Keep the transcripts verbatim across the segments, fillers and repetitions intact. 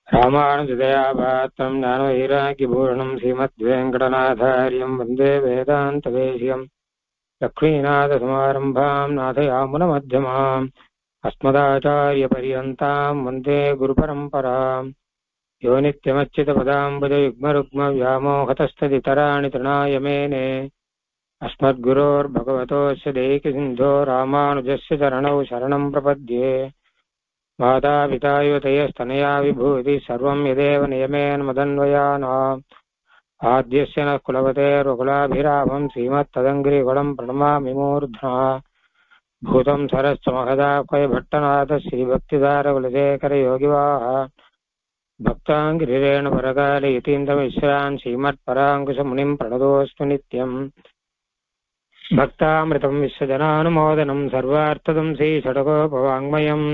रामानुजदयापात्रं ज्ञानवैराग्यपूर्णं श्रीमद्वेङ्कटनाथार्यं वन्दे वेदान्तदेशिकं लक्ष्मीनाथसमारम्भां नाथयामुनमध्यमाम् अस्मदाचार्यपर्यन्तां वन्दे गुरुपरम्पराम् यो नित्यमच्युतपदाम्बुजयुग्मरुग्मव्यामोहतस्तदितराणि तृणाय मेने अस्मद्गुरोर्भगवतोऽस्य दैकसिन्धो रामानुजस्य चरणौ शरणं प्रपद्ये मातापिता युवतयस्तनया विभूति सर्वं यदेव नियमेन मदन्वयानाम् आद्यस्य नः कुलपतेर्वकुलाभिरामं श्रीमत्तदङ्घ्रिकुलं प्रणमामि मूर्ध्ना भूतं सरश्च महदाह्वय भट्टनाथ श्रीभक्तिदारकुलशेखरयोगिवाः भक्ताङ्गिरिरेण परकाले यतीन्द्रमिश्रान् श्रीमत्पराङ्कुशमुनिं प्रणतोऽस्तु नित्यम् भक्तामृतं विश्वजनानुमोदनं सर्वार्थदं श्रीषडकोपवाङ्मयम्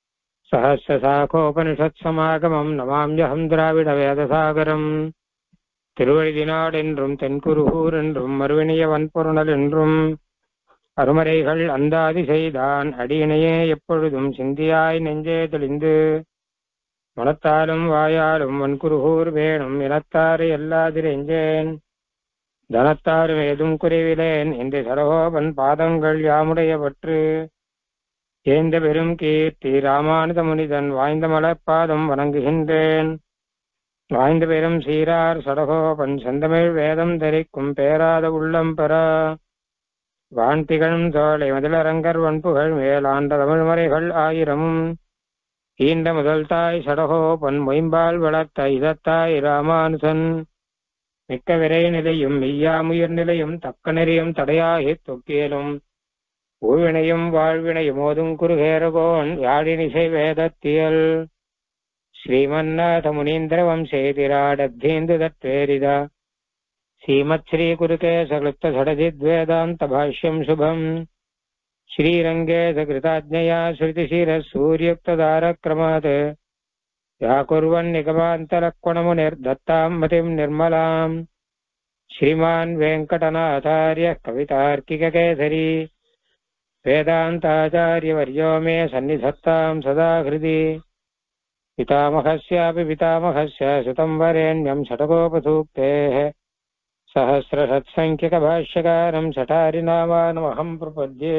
सहस्रशाखोपनिषत्समागमं नमाम्यहं द्राविडवेदसागरम् திருவழிதினாடென்றும் தென்குருகூரென்றும் மறுவினியவன்பொருணல் என்றும் அருமறைகள் அந்தாதி செய்தான் அடியினையே எப்பொழுதும் சிந்தியாய் நெஞ்சே தெளிந்து மனத்தாலும் வாயாலும் வன்குருகூர் வேணும் இனத்தாறு எல்லாதிரெஞ்சேன் தனத்தாறு ஏதும் குறைவிலேன் இந்த சடகோபன் பாதங்கள் யாமுடைய பற்று ஏந்த பெரும் கீர்த்தி ராமானுத முனிதன் வாய்ந்த மலர்பாதம் வணங்குகின்றேன் வாய்ந்த பெரும் சீரார் சடகோபன் செந்தமிழ் வேதம் தரிக்கும் பேராத உள்ளம் பெற வான்திகழும் தோலை மதிலரங்கர் வன்புகள் மேலாண்ட தமிழ்மறைகள் ஆயிரமும் ஈண்ட முதல் தாய் சடகோபன் மொயம்பால் வளர்த்த இதத்தாய் ராமானுசன் மிக்க விரை நிலையும் மெய்யாமுயிர் நிலையும் தக்க நெறியும் தடையாகி தொக்கியலும் ஊழ்வினையும் வாழ்வினையும் ஓதும் குருகேரகோன் யாழினிசை வேதத்தியல் ஸ்ரீமன்னாத முனீந்திர வம்சேதிராடத்தீந்து தத்வேரித ஸ்ரீமத் ஸ்ரீ குருகேசக்லுப்த சடஜித்வேதாந்த பாஷ்யம் சுபம் ஸ்ரீரங்கே சகிருதாஜ்ஞயா ஸ்ருதிசிர சூர்யுக்ததாரக்ரமாத் யாகுர்வன் நிகமாந்தலக்வணமுனிர்தத்தாம் மதிம் நிர்மலாம் ஸ்ரீமான் வெங்கடநாதார்ய கவிதார்க்கிககேசரி वेदान्ताचार्यवर्यो मे सन्निधत्तां सदा हृदि पितामहस्यापि पितामहस्य सुतं वरेण्यं षट्कोपसूक्तेः सहस्रषट्सङ्ख्यकभाष्यकारं षठारिनामानमहं प्रपद्ये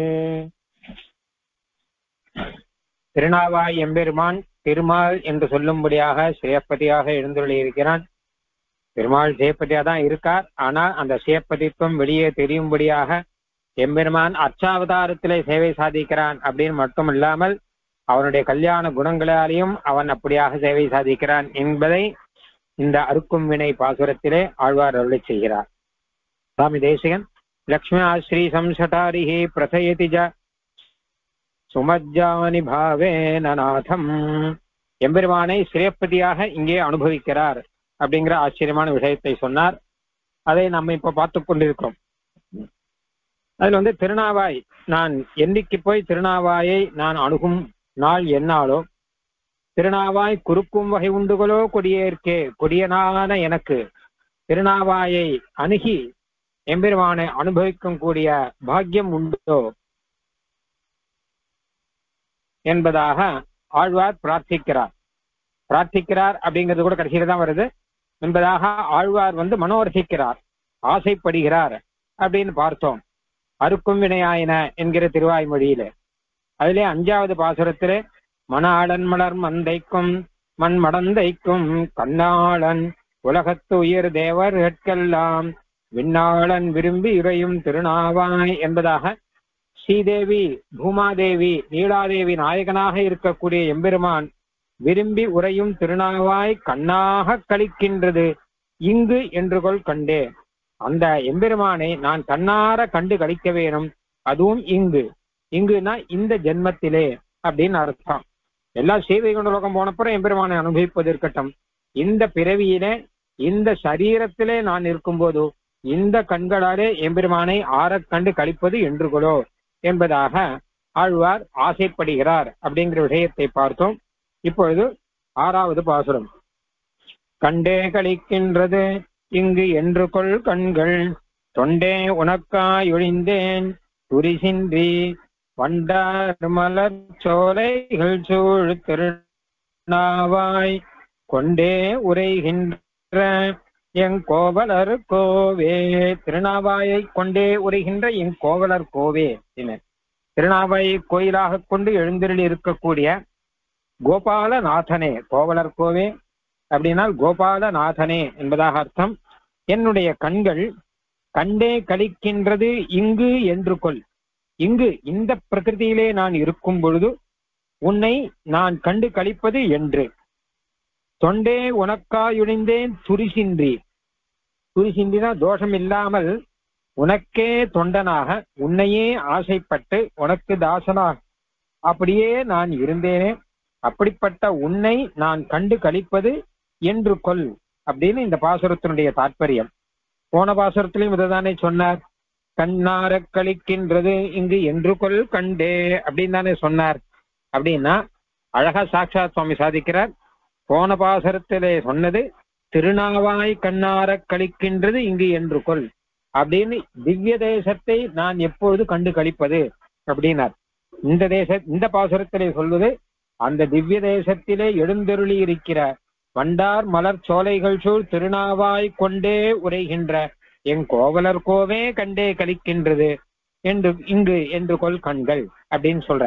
திருநாவாய் எம்பெருமான் திருமால் என்று சொல்லும்படியாக சேப்பதியாக எழுந்துள்ளிருக்கிறான். பெருமாள் சேப்பதியா தான் இருக்கார். ஆனால் அந்த சேப்பதித்துவம் வெளியே தெரியும்படியாக எம்பெருமான் அர்ச்சாவதாரத்திலே சேவை சாதிக்கிறான் அப்படின்னு மட்டும் இல்லாமல் அவனுடைய கல்யாண குணங்களாலேயும் அவன் அப்படியாக சேவை சாதிக்கிறான் என்பதை இந்த அறுக்கும் வினை பாசுரத்திலே ஆழ்வார் அருளை செய்கிறார். சுவாமி தேசிகன் லக்ஷ்மி ஸ்ரீ சம்சட்டாரிஹி பிரசயதி ஜ சுமஜ்ஜானி பாவேன நாதம் எம்பெருமானை சிரேப்பதியாக இங்கே அனுபவிக்கிறார் அப்படிங்கிற ஆச்சரியமான விஷயத்தை சொன்னார். அதை நம்ம இப்ப பார்த்து கொண்டிருக்கிறோம். அதுல வந்து திருநாவாய் நான் என்னைக்கு போய் திருநாவாயை நான் அணுகும் நாள் என்னாலோ திருநாவாய் குறுக்கும் வகை உண்டுகளோ கொடியேற்கே கொடியனான எனக்கு திருநாவாயை அணுகி எம்பெருமானை அனுபவிக்கும் கூடிய பாக்கியம் உண்டோ என்பதாக ஆழ்வார் பிரார்த்திக்கிறார். பிரார்த்திக்கிறார் அப்படிங்கிறது கூட கடைசியில தான் வருது என்பதாக ஆழ்வார் வந்து மனோரசிக்கிறார், ஆசைப்படுகிறார் அப்படின்னு பார்த்தோம். அறுக்கும் வினையாயின என்கிற திருவாய்மொழியில அதிலே அஞ்சாவது பாசுரத்திலே மணாளன் மலர் மந்தைக்கும் மண் மடந்தைக்கும் கண்ணாளன் உலகத்து உயிர் தேவர்கெல்லாம் விண்ணாளன் விரும்பி இறையும் திருநாவாய் என்பதாக ஸ்ரீதேவி பூமாதேவி நீலாதேவி நாயகனாக இருக்கக்கூடிய எம்பெருமான் விரும்பி உறையும் திருநாவாய் கண்ணாக கழிக்கின்றது இங்கு என்று கொள் கண்டே. அந்த எம்பெருமானை நான் கண்ணார கண்டு கழிக்க வேணும், அதுவும் இங்கு. இங்குனா இந்த ஜென்மத்திலே அப்படின்னு அர்த்தம். எல்லா சேவை கொண்ட லோகம் போனப்புறம் எம்பெருமானை அனுபவிப்பது இருக்கட்டும், இந்த பிறவியிலே இந்த சரீரத்திலே நான் இருக்கும்போது இந்த கண்களாலே எம்பெருமானை ஆற கண்டு கழிப்பது என்றுகளோ என்பதாக ஆழ்வார் ஆசைப்படுகிறார் அப்படிங்கிற விஷயத்தை பார்த்தோம். இப்பொழுது ஆறாவது பாசுரம். கண்டே கழிக்கின்றது இங்கு என்று கொள் கண்கள் தொண்டே உனக்காயொழிந்தேன் துரிசின்றி வண்டார் மலர் சோலைகள் சூழ் திருநாவாய் கொண்டே உரைகின்ற எங் கோவலர் கோவே. திருநாவாயை கொண்டே உரைகின்ற எங் கோவலர் கோவே. திருநாவாயை கோயிலாக கொண்டு எழுந்தருளி இருக்கக்கூடிய கோபாலநாதனே. கோவலர் கோவே அப்படின்னா கோபாலநாதனே என்பதாக அர்த்தம். என்னுடைய கண்கள் கண்டே கழிக்கின்றது இங்கு என்று கொள். இங்கு இந்த பிரகிருதியிலே நான் இருக்கும் பொழுது உன்னை நான் கண்டு கழிப்பது என்று. தொண்டே உனக்காயுழைந்தேன் துரிசின்றி. துரிசின்றினா தோஷம் இல்லாமல் உனக்கே தொண்டனாக உன்னையே ஆசைப்பட்டு உனக்கு தாசனாக அப்படியே நான் இருந்தேனே. அப்படிப்பட்ட உன்னை நான் கண்டு கழிப்பது என்று கொள் அப்படின்னு இந்த பாசுரத்தினுடைய தாற்பயம். போன பாசுரத்திலையும் இதுதானே சொன்னார். கண்ணார கழிக்கின்றது இங்கு என்று கொள் கண்டே அப்படின்னு தானே சொன்னார். அப்படின்னா அழகா சாட்சாத் சுவாமி சாதிக்கிறார். போன பாசுரத்திலே சொன்னது திருநாவாய் கண்ணார கழிக்கின்றது இங்கு என்று கொள் அப்படின்னு திவ்ய தேசத்தை நான் எப்பொழுது கண்டு கழிப்பது அப்படின்னார். இந்த தேச இந்த பாசுரத்திலே சொல்வது அந்த திவ்ய தேசத்திலே எழுந்தருளி இருக்கிற வண்டார் மலர் சோலைகள் சூழ் திருநாவாய் கொண்டே உரைகின்ற என் கோவலர் கோவே கண்டே கழிக்கின்றது என்று இங்கு என்று கொள் கண்கள் அப்படின்னு சொல்ற.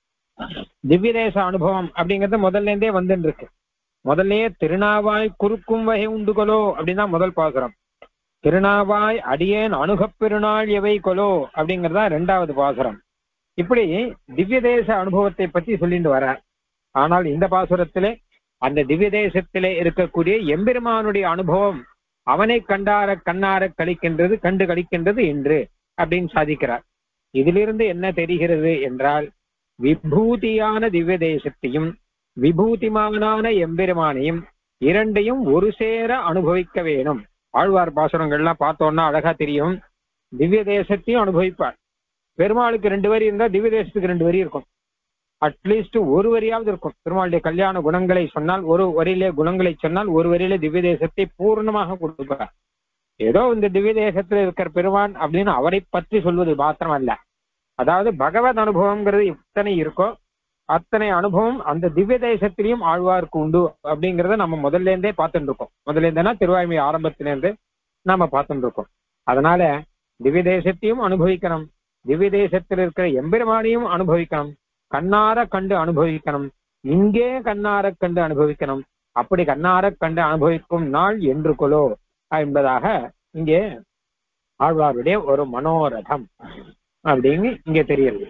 திவ்ய தேச அனுபவம் அப்படிங்கிறது முதல்ல இருந்தே வந்துட்டு இருக்கு. முதல்ல திருநாவாய் குறுக்கும் வகை உண்டுகொலோ அப்படின்னா முதல் பாசுரம். திருநாவாய் அடியேன் அணுகப் பெருநாள் எவை கொலோ அப்படிங்கிறதா ரெண்டாவது பாசுரம். இப்படி திவ்ய தேச அனுபவத்தை பத்தி சொல்லிட்டு வர. ஆனால் இந்த பாசுரத்திலே அந்த திவ்ய தேசத்திலே இருக்கக்கூடிய எம்பெருமானுடைய அனுபவம் அவனை கண்டார கண்ணார கழிக்கின்றது கண்டு கழிக்கின்றது என்று அப்படின்னு சாதிக்கிறார். இதிலிருந்து என்ன தெரிகிறது என்றால் விபூதியான திவ்ய தேசத்தையும் விபூதிமானான எம்பெருமானையும் இரண்டையும் ஒரு சேர அனுபவிக்க வேணும். ஆழ்வார் பாசுரங்கள்லாம் பார்த்தோம்னா அழகா தெரியும். திவ்ய தேசத்தையும் அனுபவிப்பார். பெருமாளுக்கு ரெண்டு வரி இருந்தா திவ்ய தேசத்துக்கு ரெண்டு வரி இருக்கும். அட்லீஸ்ட் ஒரு வரியாவது இருக்கும். பெருமாளுடைய கல்யாண குணங்களை சொன்னால் ஒரு வரியிலே குணங்களை சொன்னால் ஒரு வரியில திவ்ய தேசத்தை பூர்ணமாக கொடுப்பார். ஏதோ இந்த திவ்ய தேசத்துல இருக்கிற பெருமான் அப்படின்னு அவரை பற்றி சொல்வது மாத்திரம் அல்ல. அதாவது பகவத் அனுபவம்ங்கிறது எத்தனை இருக்கோ அத்தனை அனுபவம் அந்த திவ்ய தேசத்திலையும் ஆழ்வார்க்கு உண்டு அப்படிங்கிறத நம்ம முதல்ல இருந்தே பார்த்துட்டு இருக்கோம். முதல்ல இருந்தேன்னா திருவாய்மை ஆரம்பத்திலிருந்து நாம பார்த்துட்டு இருக்கோம். அதனால திவ்ய தேசத்தையும் அனுபவிக்கணும், திவ்ய தேசத்தில் இருக்கிற எம்பெருமானையும் அனுபவிக்கணும், கண்ணார கண்டு அனுபவிக்கணும், இங்கே கண்ணார கண்டு அனுபவிக்கணும். அப்படி கண்ணார கண்டு அனுபவிக்கும் நாள் என்று கொலோ என்பதாக இங்கே ஆழ்வாருடைய ஒரு மனோரதம் அப்படின்னு இங்கே தெரியுது.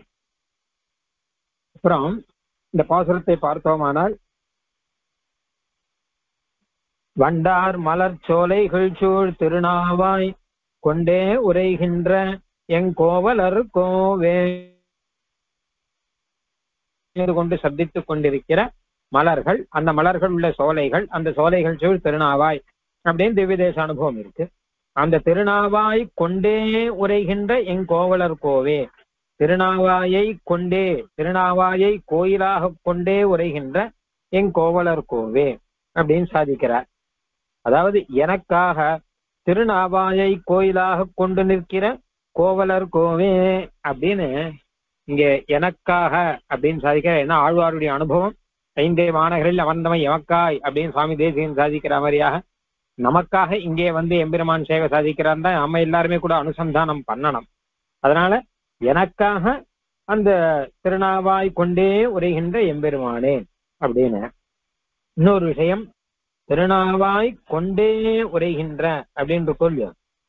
அப்புறம் இந்த பாசுரத்தை பார்த்தோமானால் வண்டார் மலர் சோலைகள் சூழ் திருநாவாய் கொண்டே உரைகின்ற எங் கோவலர் கோவே கொண்டு சப்தித்துக் கொண்டிருக்கிற மலர்கள், அந்த மலர்கள் உள்ள சோலைகள், அந்த சோலைகள் சூழ் திருநாவாய் அப்படின்னு திவ்ய தேச அனுபவம் இருக்கு. அந்த திருநாவாய் கொண்டே உரைகின்ற எங் கோவலர் கோவே. திருநாவாயை கொண்டே, திருநாவாயை கோயிலாக கொண்டே உரைகின்ற எங் கோவலர் கோவே அப்படின்னு சாதிக்கிறார். அதாவது எனக்காக திருநாவாயை கோயிலாக கொண்டு நிற்கிற கோவலர் கோவே அப்படின்னு இங்க எனக்காக அப்படின்னு சாதிக்கிற. ஏன்னா ஆழ்வாருடைய அனுபவம் ஐந்தே வானகரில் அமர்ந்தவன் எமக்காய் அப்படின்னு சுவாமி தேசிகன் சாதிக்கிற மாதிரியாக நமக்காக இங்கே வந்து எம்பெருமான் சேவை சாதிக்கிறான் தான் நம்ம எல்லாருமே கூட அனுசந்தானம் பண்ணணும். அதனால எனக்காக அந்த திருநாவாய் கொண்டே உரைகின்ற எம்பெருமானே அப்படின்னு. இன்னொரு விஷயம், திருநாவாய் கொண்டே உரைகின்ற அப்படின்ற கொள்வி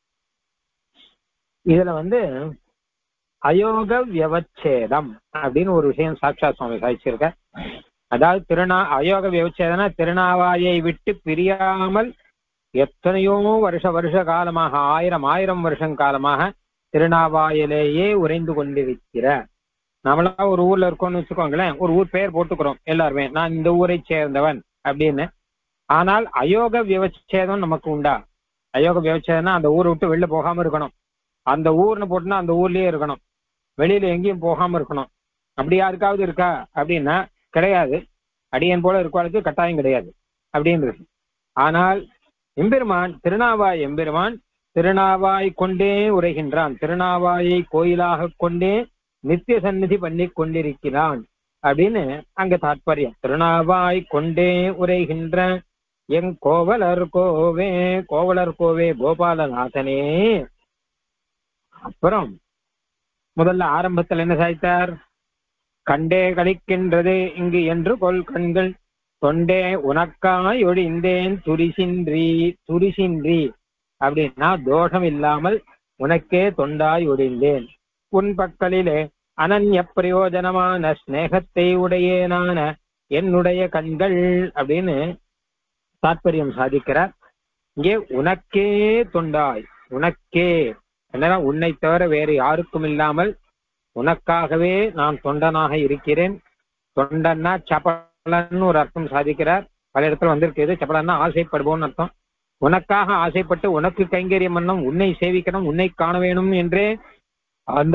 இதுல வந்து அயோக வியவச்சேதம் அப்படின்னு ஒரு விஷயம் சாட்சாத் சுவாமி சாதிச்சிருக்க. அதாவது திருநா அயோக வியவச்சேதனா திருநாவாயை விட்டு பிரியாமல் எத்தனையோ வருஷ வருஷ காலமாக ஆயிரம் ஆயிரம் வருஷம் காலமாக திருநாவாயிலேயே உறைந்து கொண்டிருக்கிற. நம்மளா ஒரு ஊர்ல இருக்கோம்னு வச்சுக்கோங்களேன், ஒரு ஊர் பெயர் போட்டுக்கிறோம் எல்லாருமே, நான் இந்த ஊரை சேர்ந்தவன் அப்படின்னு. ஆனால் அயோக வியவச்சேதம் நமக்கு உண்டா? அயோக வியவச்சேதம்னா அந்த ஊரை விட்டு வெளில போகாம இருக்கணும், அந்த ஊர்னு போட்டுனா அந்த ஊர்லயே இருக்கணும், வெளியில எங்கேயும் போகாம இருக்கணும். அப்படி யாருக்காவது இருக்கா அப்படின்னா கிடையாது. அடியன் போல இருக்கவாளுக்கு கட்டாயம் கிடையாது அப்படின்றது. ஆனால் எம்பெருமான் திருநாவாய் எம்பெருமான் திருநாவாய் கொண்டே உரைகின்றான், திருநாவாயை கோயிலாக கொண்டே நித்திய சந்நிதி பண்ணி கொண்டிருக்கிறான் அப்படின்னு அங்க தாற்பயம். திருநாவாய் கொண்டே உரைகின்ற எங் கோவலர் கோவே, கோவலர் கோவே கோபாலநாதனே. அப்புறம் முதல்ல ஆரம்பத்தில் என்ன சாய்த்தார்? கண்டே கழிக்கின்றது இங்கு என்று கொள் கண்கள், தொண்டே உனக்காய் ஒழிந்தேன் துரிசின்றி. துரிசின்றி அப்படின்னா தோஷம் இல்லாமல் உனக்கே தொண்டாய் ஒழிந்தேன். உன் பக்கலிலே அனன்ய பிரயோஜனமான ஸ்நேகத்தை உடையேனான என்னுடைய கண்கள் அப்படின்னு தாற்பயம் சாதிக்கிறார். இங்கே உனக்கே தொண்டாய், உனக்கே என்னன்னா உன்னை தவிர வேறு யாருக்கும் இல்லாமல் உனக்காகவே நான் தொண்டனாக இருக்கிறேன். தொண்டன்னா சபலன்னு ஒரு அர்த்தம் சாதிக்கிறார். பல இடத்துல வந்திருக்கிறது. சபலன்னா ஆசைப்படுவோம்னு அர்த்தம். உனக்காக ஆசைப்பட்டு உனக்கு கைங்கரியம் பண்ணணும், உன்னை சேவிக்கணும், உன்னை காண வேணும் என்றே அந்த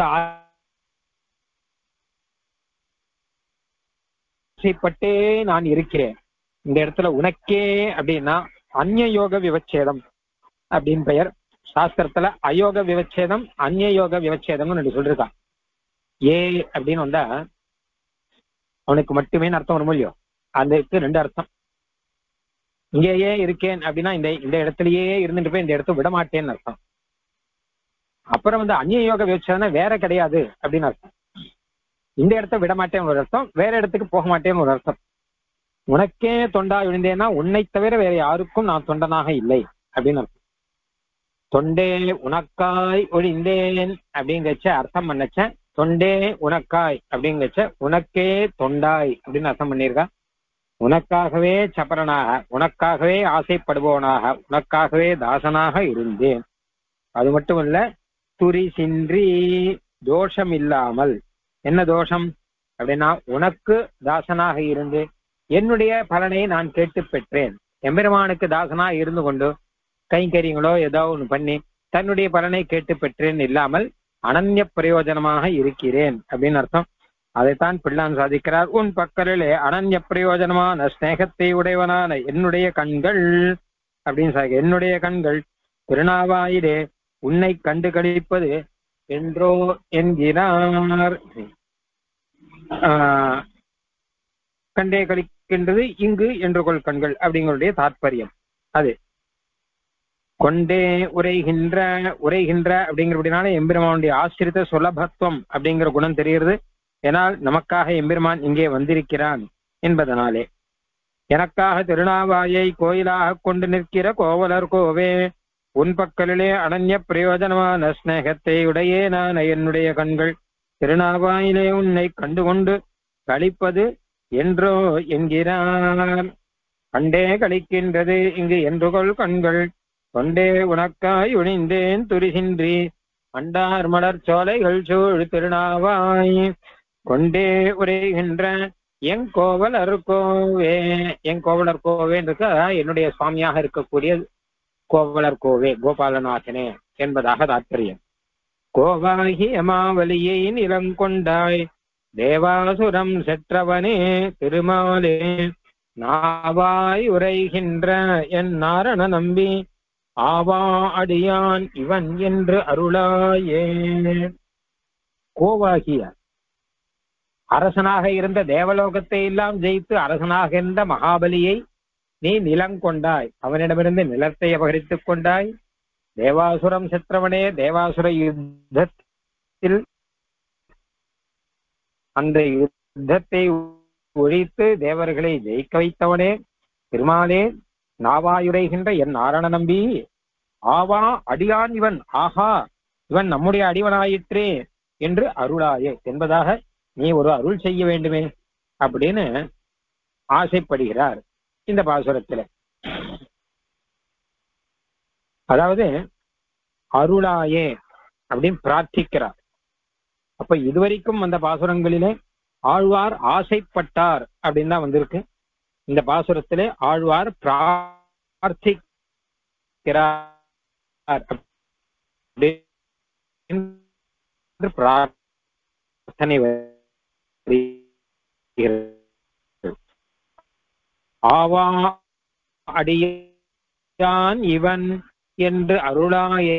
ஆசைப்பட்டே நான் இருக்கிறேன். இந்த இடத்துல உனக்கே அப்படின்னா அந்நிய யோக விவச்சேதம் அப்படின்னு பெயர். சாஸ்திரத்துல அயோக விவச்சேதம், அந்நிய யோக விவச்சேதம்னு ரெண்டு சொல்லிருக்கான். ஏ அப்படின்னு வந்தா அவனுக்கு மட்டுமே அர்த்தம் வரும் இல்லையோ, அந்த ரெண்டு அர்த்தம். இங்கேயே இருக்கேன் அப்படின்னா இந்த இந்த இடத்துலயே இருந்துட்டு போய் இந்த இடத்த விட மாட்டேன்னு அர்த்தம். அப்புறம் வந்து அந்நிய யோக விவச்சேதம்னா வேற கிடையாது அப்படின்னு அர்த்தம். இந்த இடத்த விட மாட்டேன்னு ஒரு அர்த்தம், வேற இடத்துக்கு போக மாட்டேன்னு ஒரு அர்த்தம். உனக்கே தொண்டா விழுந்தேன்னா உன்னை தவிர வேற யாருக்கும் நான் தொண்டனாக இல்லை அப்படின்னு அர்த்தம். தொண்டே உனக்காய் ஒழிந்தேன் அப்படிங்கச்ச அர்த்தம் பண்ணச்ச, தொண்டே உனக்காய் அப்படிங்கச்ச உனக்கே தொண்டாய் அப்படின்னு அர்த்தம் பண்ணியிருக்கா. உனக்காகவே சபரனாக, உனக்காகவே ஆசைப்படுபவனாக, உனக்காகவே தாசனாக இருந்தேன். அது மட்டும் இல்ல, துரிசின்றி தோஷம் இல்லாமல். என்ன தோஷம் அப்படின்னா உனக்கு தாசனாக இருந்து என்னுடைய பலனை நான் கேட்டு பெற்றேன். எம்பெருமானுக்கு தாசனா இருந்து கொண்டு கைங்கரியங்களோ ஏதோ ஒன்று பண்ணி தன்னுடைய பலனை கேட்டு பெற்றேன் இல்லாமல் அனன்ய பிரயோஜனமாக இருக்கிறேன் அப்படின்னு அர்த்தம். அதைத்தான் பிள்ளான் சாதிக்கிறார். உன் பக்கலிலே அனன்ய பிரயோஜனமான ஸ்நேகத்தை உடையவனான என்னுடைய கண்கள் அப்படின்னு சாதி, என்னுடைய கண்கள் திருநாவாயிலே உன்னை கண்டு கழிப்பது என்றோ என்கிறார். ஆஹ் கண்டே கழிக்கின்றது இங்கு என்று கொள் கண்கள் அப்படிங்களுடைய தாற்பயம் அது. கொண்டே உரைகின்ற, உரைகின்ற அப்படிங்கிறபடினால எம்பெருமானுடைய ஆசிரித்த சுலபத்துவம் அப்படிங்கிற குணம் தெரிகிறது. ஏனால் நமக்காக எம்பெருமான் இங்கே வந்திருக்கிறான் என்பதனாலே. எனக்காக திருநாவாயை கோயிலாக கொண்டு நிற்கிற கோவலர் கோவே, உன் பக்கலிலே அனன்ய பிரயோஜனமான ஸ்நேகத்தை உடையே நான் என்னுடைய கண்கள் திருநாவாயிலே உன்னை கண்டுகொண்டு கழிப்பது என்றோ என்கிறார். கண்டே கழிக்கின்றது இங்கு என்று கொள் கண்கள், கொண்டே உனக்காய் ஒழிந்தேன் துரிசின்றி அண்டார் மலர் சோலைகள் சூழ் திருநாவாய். கொண்டே உரைகின்ற எங் கோவலர் கோவே, எங் கோவலர் கோவேன்னு இருக்க என்னுடைய சுவாமியாக இருக்கக்கூடிய கோவலர் கோவே கோபாலநாதனே என்பதாக தாற்பயம். கோவாகி அமாவலியை நிலங்கொண்டாய் தேவாசுரம் செற்றவனே திருமாலே, நாவாய் உரைகின்ற என் நாரண நம்பி ஆவா அடியான் இவன் என்று அருளாயே. கோவாகிய அரசனாக இருந்த தேவலோகத்தை எல்லாம் ஜெயித்து அரசனாக இருந்த மகாபலியை நீ நிலங்கொண்டாய், அவனிடமிருந்து நிலத்தை அபகரித்துக் கொண்டாய். தேவாசுரம் செற்றவனே, தேவாசுர யுத்தத்தில் அந்த யுத்தத்தை ஒழித்து தேவர்களை ஜெயிக்க வைத்தவனே திருமாலே, நாவாயுரைகின்ற என் நாரண நம்பி ஆவா அடியான் இவன், ஆஹா இவன் நம்முடைய அடிவனாயிற்றே என்று அருளாயே என்பதாக நீ ஒரு அருள் செய்ய வேண்டுமே அப்படின்னு ஆசைப்படுகிறார் இந்த பாசுரத்துல. அதாவது அருளாயே அப்படின்னு பிரார்த்திக்கிறார். அப்ப இதுவரைக்கும் அந்த பாசுரங்களிலே ஆழ்வார் ஆசைப்பட்டார் அப்படின்னு தான் வந்திருக்கு. இந்த பாசுரத்திலே ஆழ்வார் பிரார்த்திக்கிறார், பிரார்த்தனை ஆவா அடியான் இவன் என்று அருளாயே.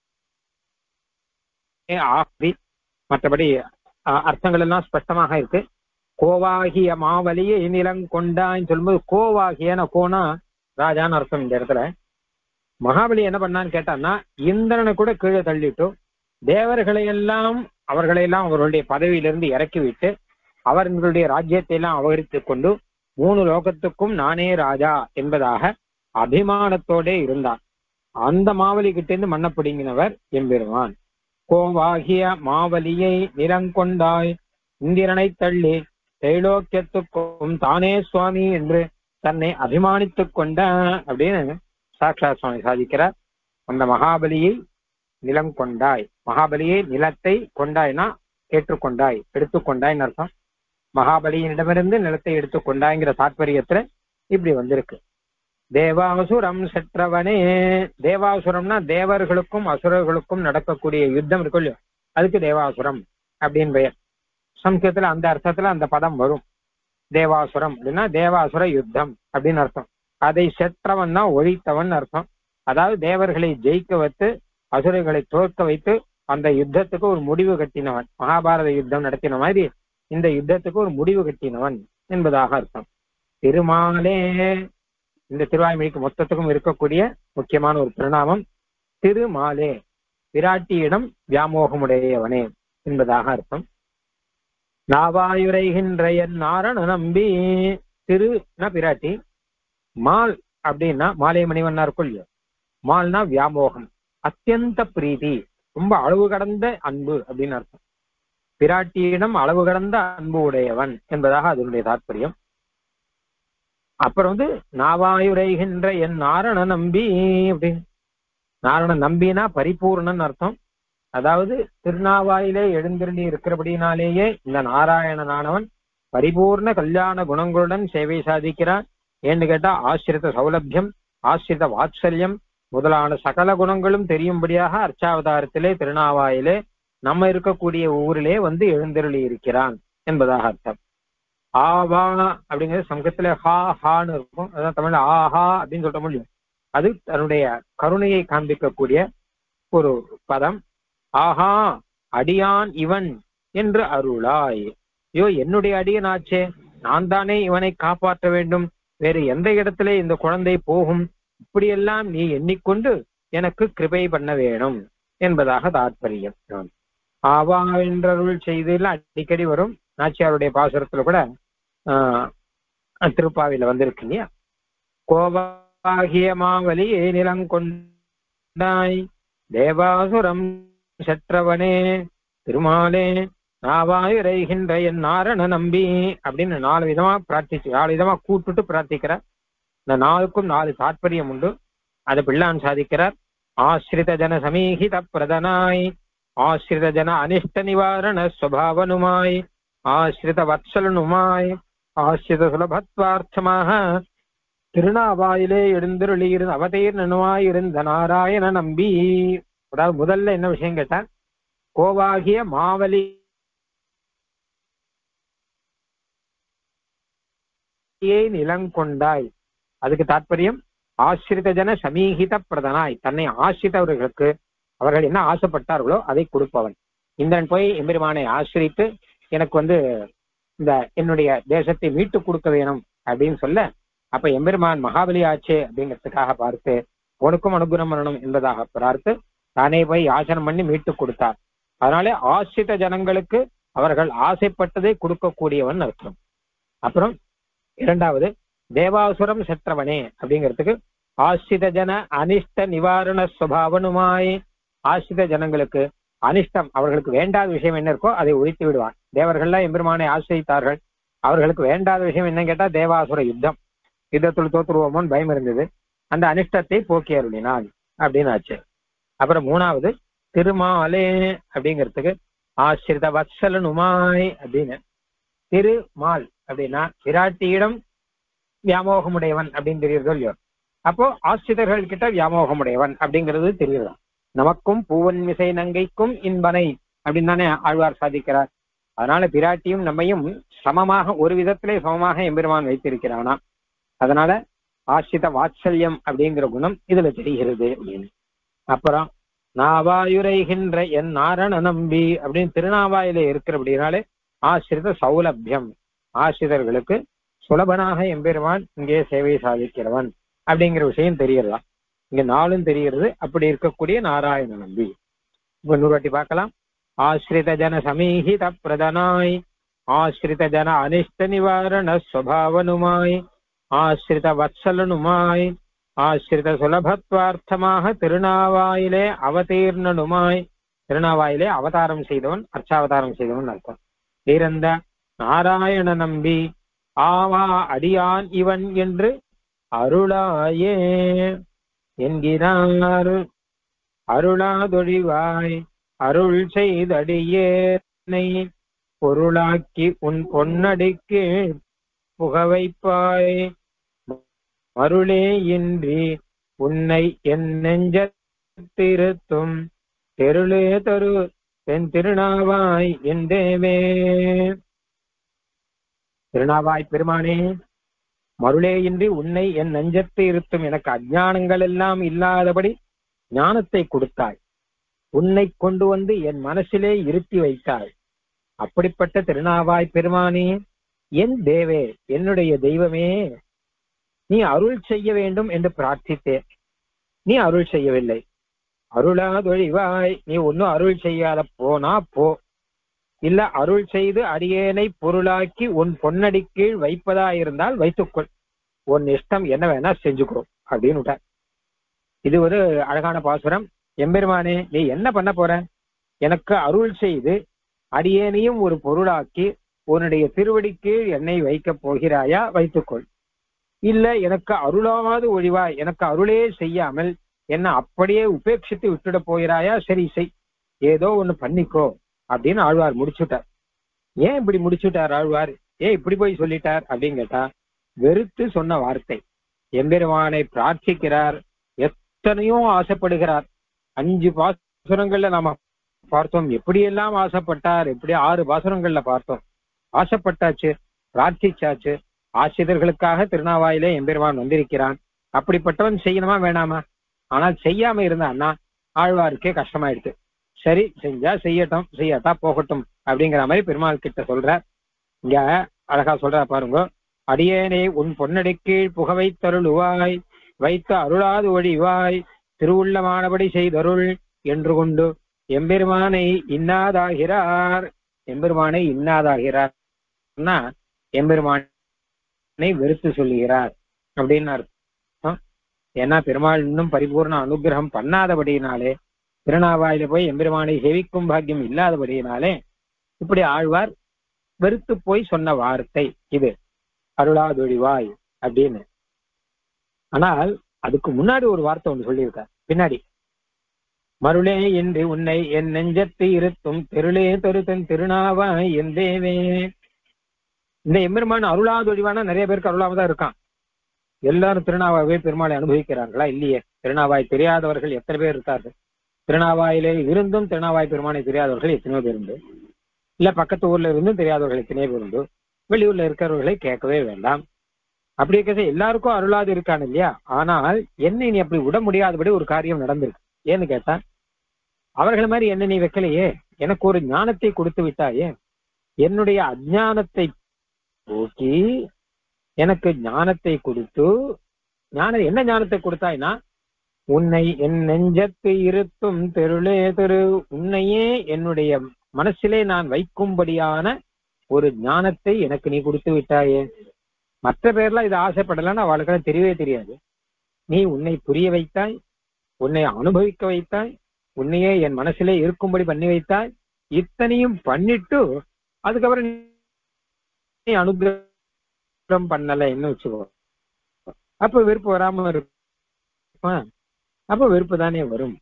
மற்றபடி அர்த்தங்கள் எல்லாம் ஸ்பஷ்டமாக இருக்கு. கோவாகிய மாவலியை நிலங்கொண்டான்னு சொல்லும்போது கோவாகியன கோனா ராஜான்னு அர்த்தம். இந்த இடத்துல மகாபலி என்ன பண்ணான்னு கேட்டான்னா, இந்திரனை கூட கீழே தள்ளிட்டு தேவர்களை எல்லாம் அவர்களை எல்லாம் அவர்களுடைய பதவியிலிருந்து இறக்கி விட்டு அவர்களுடைய ராஜ்யத்தை எல்லாம் அபகரித்து கொண்டு மூணு லோகத்துக்கும் நானே ராஜா என்பதாக அபிமானத்தோட இருந்தார். அந்த மாவலி கிட்டேருந்து மண்ணை பிடுங்கினவர் எம்பெருமான். கோவாகிய மாவலியை நிலங்கொண்டாய் இந்திரனை தள்ளி தைலோக்கியத்துக்கும் தானே சுவாமி என்று தன்னை அபிமானித்துக் கொண்ட அப்படின்னு சாட்சாத் சுவாமி சாதிக்கிறார். அந்த மகாபலியை நிலம் கொண்டாய், மகாபலியை நிலத்தை கொண்டாய்னா ஏற்றுக்கொண்டாய், எடுத்துக்கொண்டாய்ன்னு அர்த்தம். மகாபலியினிடமிருந்து நிலத்தை எடுத்துக்கொண்டாய்ங்கிற தாற்பயத்துல இப்படி வந்திருக்கு. தேவாசுரம் செற்றவனே, தேவாசுரம்னா தேவர்களுக்கும் அசுரர்களுக்கும் நடக்கக்கூடிய யுத்தம் இருக்கும் இல்லையோ, அதுக்கு தேவாசுரம் அப்படின்னு பெயர். சம்ஸ்கிருதத்துல அந்த அர்த்தத்துல அந்த பதம் வரும். தேவாசுரம் அப்படின்னா தேவாசுர யுத்தம் அப்படின்னு அர்த்தம். அதை செற்றவன் தான் ஒழித்தவன் அர்த்தம். அதாவது தேவர்களை ஜெயிக்க வைத்து அசுரர்களை தோற்க வைத்து அந்த யுத்தத்துக்கு ஒரு முடிவு கட்டினவன். மகாபாரத யுத்தம் நடத்தின மாதிரி இந்த யுத்தத்துக்கு ஒரு முடிவு கட்டினவன் என்பதாக அர்த்தம். திருமாலே, இந்த திருவாய்மொழிக்கு மொத்தத்துக்கும் இருக்கக்கூடிய முக்கியமான ஒரு பிரணாமம் திருமாலே, பிராட்டியிடம் வியாமோகமுடையவனே என்பதாக அர்த்தம். நாவாயுரைகின்ற என் நாரண நம்பி, திருனா பிராட்டி, மால் அப்படின்னா மாலை மணிவண்ணா இருக்கும் இல்லையோ, மால்னா வியாமோகம், அத்தியந்த பிரீதி, ரொம்ப அளவு கடந்த அன்பு அப்படின்னு அர்த்தம். பிராட்டியிடம் அளவு கடந்த அன்பு உடையவன் என்பதாக அதனுடைய தாற்பயம். அப்புறம் வந்து நாவாயுரைகின்ற என் நாரண நம்பி அப்படின்னு, நாரண நம்பினா பரிபூர்ணன் அர்த்தம். அதாவது திருநாவாயிலே எழுந்திருந்தி இருக்கிறபடினாலேயே இந்த நாராயணனானவன் பரிபூர்ண கல்யாண குணங்களுடன் சேவை சாதிக்கிறான். ஏன்னு கேட்டா ஆசிரித சௌலபியம், ஆசிரித வாத்சல்யம் முதலான சகல குணங்களும் தெரியும்படியாக அர்ச்சாவதாரத்திலே திருநாவாயிலே நம்ம இருக்கக்கூடிய ஊரிலே வந்து எழுந்தருளி இருக்கிறான் என்பதாக அர்த்தம். ஆவா அப்படிங்கிறது சமூகத்துல ஹா ஹான்னு இருக்கும். அதான் தமிழ்ல ஆஹா அப்படின்னு சொல்ல முடியும். அது தன்னுடைய கருணையை காண்பிக்கக்கூடிய ஒரு பதம். ஆஹா அடியான் இவன் என்று அருளாய். ஐயோ என்னுடைய அடியனாச்சே, நான் தானே இவனை காப்பாற்ற வேண்டும், வேறு எந்த இடத்துல இந்த குழந்தை போகும், இப்படியெல்லாம் நீ எண்ணிக்கொண்டு எனக்கு கிருபை பண்ண வேணும் என்பதாக தாற்பயம். ஆவா என்றருள் செய்தெல்லாம் அடிக்கடி வரும். நாச்சியாருடைய பாசுரத்துல கூட ஆஹ் திருப்பாவில வந்திருக்கு இல்லையா. கோவாகிய மாவலி நிலங்கொண்டாய் தேவாசுரம் செற்றவனே திருமாலே நாவாயுரைகின்ற என் நாரண நம்பி அப்படின்னு நாலு விதமா பிரார்த்திச்சு, நாலு விதமா கூட்டுட்டு பிரார்த்திக்கிறார். இந்த நாளுக்கும் நாலு தாற்பயம் உண்டு. அது பிள்ளான் சாதிக்கிறார். ஆசிரித ஜன சமீகித பிரதனாய், ஆசிரித ஜன அனிஷ்ட நிவாரண ஸ்வபாவனுமாய், ஆசிரித வத்சலனுமாய், ஆசிரித சுலபத்வார்த்தமாக திருநாவாயிலே எழுந்தருளியிரு அவதீர்ணனுமாயிருந்த நாராயண நம்பி. அதாவது முதல்ல என்ன விஷயம் கேட்டா, கோவாகிய மாவலி நிலங்கொண்டாய், அதுக்கு தாற்பயம் ஆசிரித ஜன சமீகித பிரதனாய், தன்னை ஆசிரித்தவர்களுக்கு அவர்கள் என்ன ஆசைப்பட்டார்களோ அதை கொடுப்பவன். இந்திரன் போய் எம்பெருமானை ஆசிரித்து எனக்கு வந்து இந்த என்னுடைய தேசத்தை மீட்டு கொடுக்க வேணும் அப்படின்னு சொல்ல, அப்ப எம்பெருமான் மகாபலி ஆச்சே அப்படிங்கிறதுக்காக பார்த்து உனக்கும் அனுகிரகம் பண்ணணும் என்பதாக பார்த்து தானே போய் யாசனம் பண்ணி மீட்டு கொடுத்தார். அதனாலே ஆசிரித ஜனங்களுக்கு அவர்கள் ஆசைப்பட்டதை கொடுக்கக்கூடியவன் அர்த்தம். அப்புறம் இரண்டாவது தேவாசுரம் செற்றவனே அப்படிங்கிறதுக்கு ஆசிரித ஜன அனிஷ்ட நிவாரண சுபாவனுமாய், ஆசிரித ஜனங்களுக்கு அனிஷ்டம் அவர்களுக்கு வேண்டாத விஷயம் என்ன இருக்கோ அதை ஒழித்து விடுவான். தேவர்கள்லாம் எம்பெருமானை ஆசிரித்தார்கள், அவர்களுக்கு வேண்டாத விஷயம் என்னன்னு கேட்டா தேவாசுர யுத்தம், யுத்தத்தில் தோற்றுருவோமோன்னு பயம் இருந்தது, அந்த அனிஷ்டத்தை போக்கி அருளினான் அப்படின்னு ஆச்சு. அப்புறம் மூணாவது திருமாலே அப்படிங்கிறதுக்கு ஆசிரித வத்சலனுமாய் அப்படின்னு, திருமால் அப்படின்னா விராட்டியிடம் வியாமோகமுடையவன் அப்படின்னு தெரியுறதோ இல்லையோ, அப்போ ஆசிரியர்கள் கிட்ட வியாமோகமுடையவன் அப்படிங்கிறது தெரியுதா. நமக்கும் பூவன் மிசை நங்கைக்கும் இன்பனை அப்படின்னு தானே ஆழ்வார் சாதிக்கிறார். அதனால பிராட்டியும் நம்மையும் சமமாக ஒரு விதத்திலே சமமாக எம்பெருமான் வைத்திருக்கிறானா. அதனால ஆசிரித வாத்சல்யம் அப்படிங்கிற குணம் இதுல தெரிகிறது அப்படின்னு. அப்புறம் நாவாயுரைகின்ற என் நாரண நம்பி அப்படின்னு திருநாவாயில இருக்கிறபடினாலே ஆசிரித சௌலபியம், ஆசிரியர்களுக்கு சுலபனாக எம்பெருமான் இங்கே சேவை சாதிக்கிறவன் அப்படிங்கிற விஷயம் தெரியறதா. இங்க நாளும் தெரிகிறது. அப்படி இருக்கக்கூடிய நாராயண நம்பி இப்ப நூறு வாட்டி பார்க்கலாம். ஆஸ்ரித ஜன சமீஹித பிரதனாய், ஆஸ்ரித ஜன அனிஷ்ட நிவாரண ஸ்வபாவனுமாய், ஆஸ்ரித வத்சலனுமாய், ஆஸ்ரித சுலபத்வார்த்தமாக திருநாவாயிலே அவதீர்ணனுமாய், திருநாவாயிலே அவதாரம் செய்தவன், அர்ச்சாவதாரம் செய்தவன் அர்த்தம். இறந்த நாராயண நம்பி ஆவா அடியான் இவன் என்று அருளாயே என்கிறார். அருளாதொழிவாய் அருள் செய்தடியேனை பொருளாக்கி உன் பொன்னடிக்கு புகவைப்பாய், மருளே இன்றி உன்னை என் நெஞ்சத்திருத்தும் தெருளே தரு தென் திருநாவாய் என் தேவே. திருநாவாய் பெருமானே, மருளே இன்றி உன்னை என் நெஞ்சத்து இருத்தும், எனக்கு அஞ்ஞானங்கள் எல்லாம் இல்லாதபடி ஞானத்தை கொடுத்தாய், உன்னை கொண்டு வந்து என் மனசிலே இருத்தி வைத்தாய். அப்படிப்பட்ட திருநாவாய் பெருமானே, என் தேவே, என்னுடைய தெய்வமே, நீ அருள் செய்ய வேண்டும் என்று பிரார்த்தித்தேன். நீ அருள் செய்யவில்லை. அருளாதொழிவாய், நீ ஒன்னும் அருள் செய்யாத போனா போ, இல்ல அருள் செய்து அடியேனை பொருளாக்கி உன் பொன்னடி கீழ் வைப்பதா இருந்தால் வைத்துக்கொள், உன் இஷ்டம் என்ன வேணா செஞ்சுக்கிறோம் அப்படின்னு. இது ஒரு அழகான பாசுரம். எம்பெருமானே, நீ என்ன பண்ண போற? எனக்கு அருள் செய்து அடியேனையும் ஒரு பொருளாக்கி உன்னுடைய திருவடி கீழ் என்னை வைக்கப் போகிறாயா? வைத்துக்கொள். இல்ல எனக்கு அருளாவது ஒழிவாய், எனக்கு அருளே செய்யாமல் என்ன அப்படியே உபேட்சித்து விட்டுட போகிறாயா? சரி செய், ஏதோ ஒண்ணு பண்ணிக்கோ அப்படின்னு ஆழ்வார் முடிச்சுட்டார். ஏன் இப்படி முடிச்சுட்டார் ஆழ்வார்? ஏன் இப்படி போய் சொல்லிட்டார் அப்படின்னு கேட்டா, வெறுத்து சொன்ன வார்த்தை. எம்பெருமானை பிரார்த்திக்கிறார், எத்தனையோ ஆசைப்படுகிறார். அஞ்சு பாசுரங்கள்ல நாம பார்த்தோம் எப்படியெல்லாம் ஆசைப்பட்டார். எப்படி ஆறு பாசுரங்கள்ல பார்த்தோம். ஆசைப்பட்டாச்சு, பிரார்த்திச்சாச்சு. ஆசிரியர்களுக்காக திருநாவாயிலே எம்பெருமான் வந்திருக்கிறான். அப்படிப்பட்டவன் செய்யணுமா வேணாமா? ஆனால் செய்யாம இருந்தான்னா ஆழ்வாருக்கே கஷ்டமாயிடுச்சு. சரி, செஞ்சா செய்யட்டும், செய்யாட்டா போகட்டும் அப்படிங்கிற மாதிரி பெருமாள் கிட்ட சொல்ற. இங்க அழகா சொல்ற பாருங்க. அடியேனே உன் பொன்னடி கீழ் புகவை தருளுவாய், வைத்த அருளாது ஒழிவாய், திருவுள்ளமானபடி செய்தருள் என்று கொண்டு எம்பெருமானை இன்னாதாகிறார். எம்பெருமானை இன்னாதாகிறார் எம்பெருமானை வெறுத்து சொல்லுகிறார் அப்படின்னு அர்த்தம். ஏன்னா பெருமாள் இன்னும் பரிபூர்ண அனுகிரகம் பண்ணாதபடியினாலே, திருநாவாயில போய் எம்பெருமானை சேவிக்கும் பாக்கியம் இல்லாதபடியினாலே இப்படி ஆழ்வார் வெறுத்து போய் சொன்ன வார்த்தை இது, அருளாதொழிவாய் அப்படின்னு. ஆனால் அதுக்கு முன்னாடி ஒரு வார்த்தை ஒன்று சொல்லியிருக்கார் பின்னாடி. மருளே என்று உன்னை என் நெஞ்சத்து இருத்தும் தெருளே தருத்தன் திருநாவாய் என் தேவே. இந்த எம்பெருமான் அருளாதொழிவானா நிறைய பேருக்கு அருளாம தான் இருக்கான். எல்லாரும் திருநாவாவே பெருமாளை அனுபவிக்கிறாங்களா? இல்லையே. திருநாவாய் தெரியாதவர்கள் எத்தனை பேர் இருக்கார்கள்? திருநாவாயிலே இருந்தும் திருநாவாய் பெருமானை தெரியாதவர்கள் எத்தனையோ பேர் உண்டு. இல்ல பக்கத்து ஊர்ல இருந்தும் தெரியாதவர்கள் எத்தனையோ பேர் உண்டு. வெளியூர்ல இருக்கிறவர்களை கேட்கவே வேண்டாம். அப்படி இருக்க எல்லாருக்கும் அருளாது இருக்கான் இல்லையா? ஆனால் என்னை நீ அப்படி விட முடியாதபடி ஒரு காரியம் நடந்திருக்கு. ஏன்னு கேட்டா, அவர்கள் மாதிரி என்ன நீ வைக்கலையே, எனக்கு ஒரு ஞானத்தை கொடுத்து விட்டாயே. என்னுடைய அஞ்ஞானத்தை போக்கி எனக்கு ஞானத்தை கொடுத்து, ஞான என்ன ஞானத்தை கொடுத்தாய்னா, உன்னை என் நெஞ்சத்து இருத்தும் தெருளே தெரு, உன்னையே என்னுடைய மனசிலே நான் வைக்கும்படியான ஒரு ஞானத்தை எனக்கு நீ கொடுத்து விட்டாயே. மற்ற பேர்லாம் இதை ஆசைப்படலன்னா அவளுக்கு தெரியவே தெரியாது. நீ உன்னை புரிய வைத்தாய், உன்னை அனுபவிக்க வைத்தாய், உன்னையே என் மனசிலே இருக்கும்படி பண்ணி வைத்தாய். இத்தனையும் பண்ணிட்டு அதுக்கப்புறம் நீ அனுகிரகம் பண்ணல என்ன வச்சுக்கோ, அப்ப வெறுப்பு வராம இருப்ப, அப்ப வெறுப்பு தானே வரும்.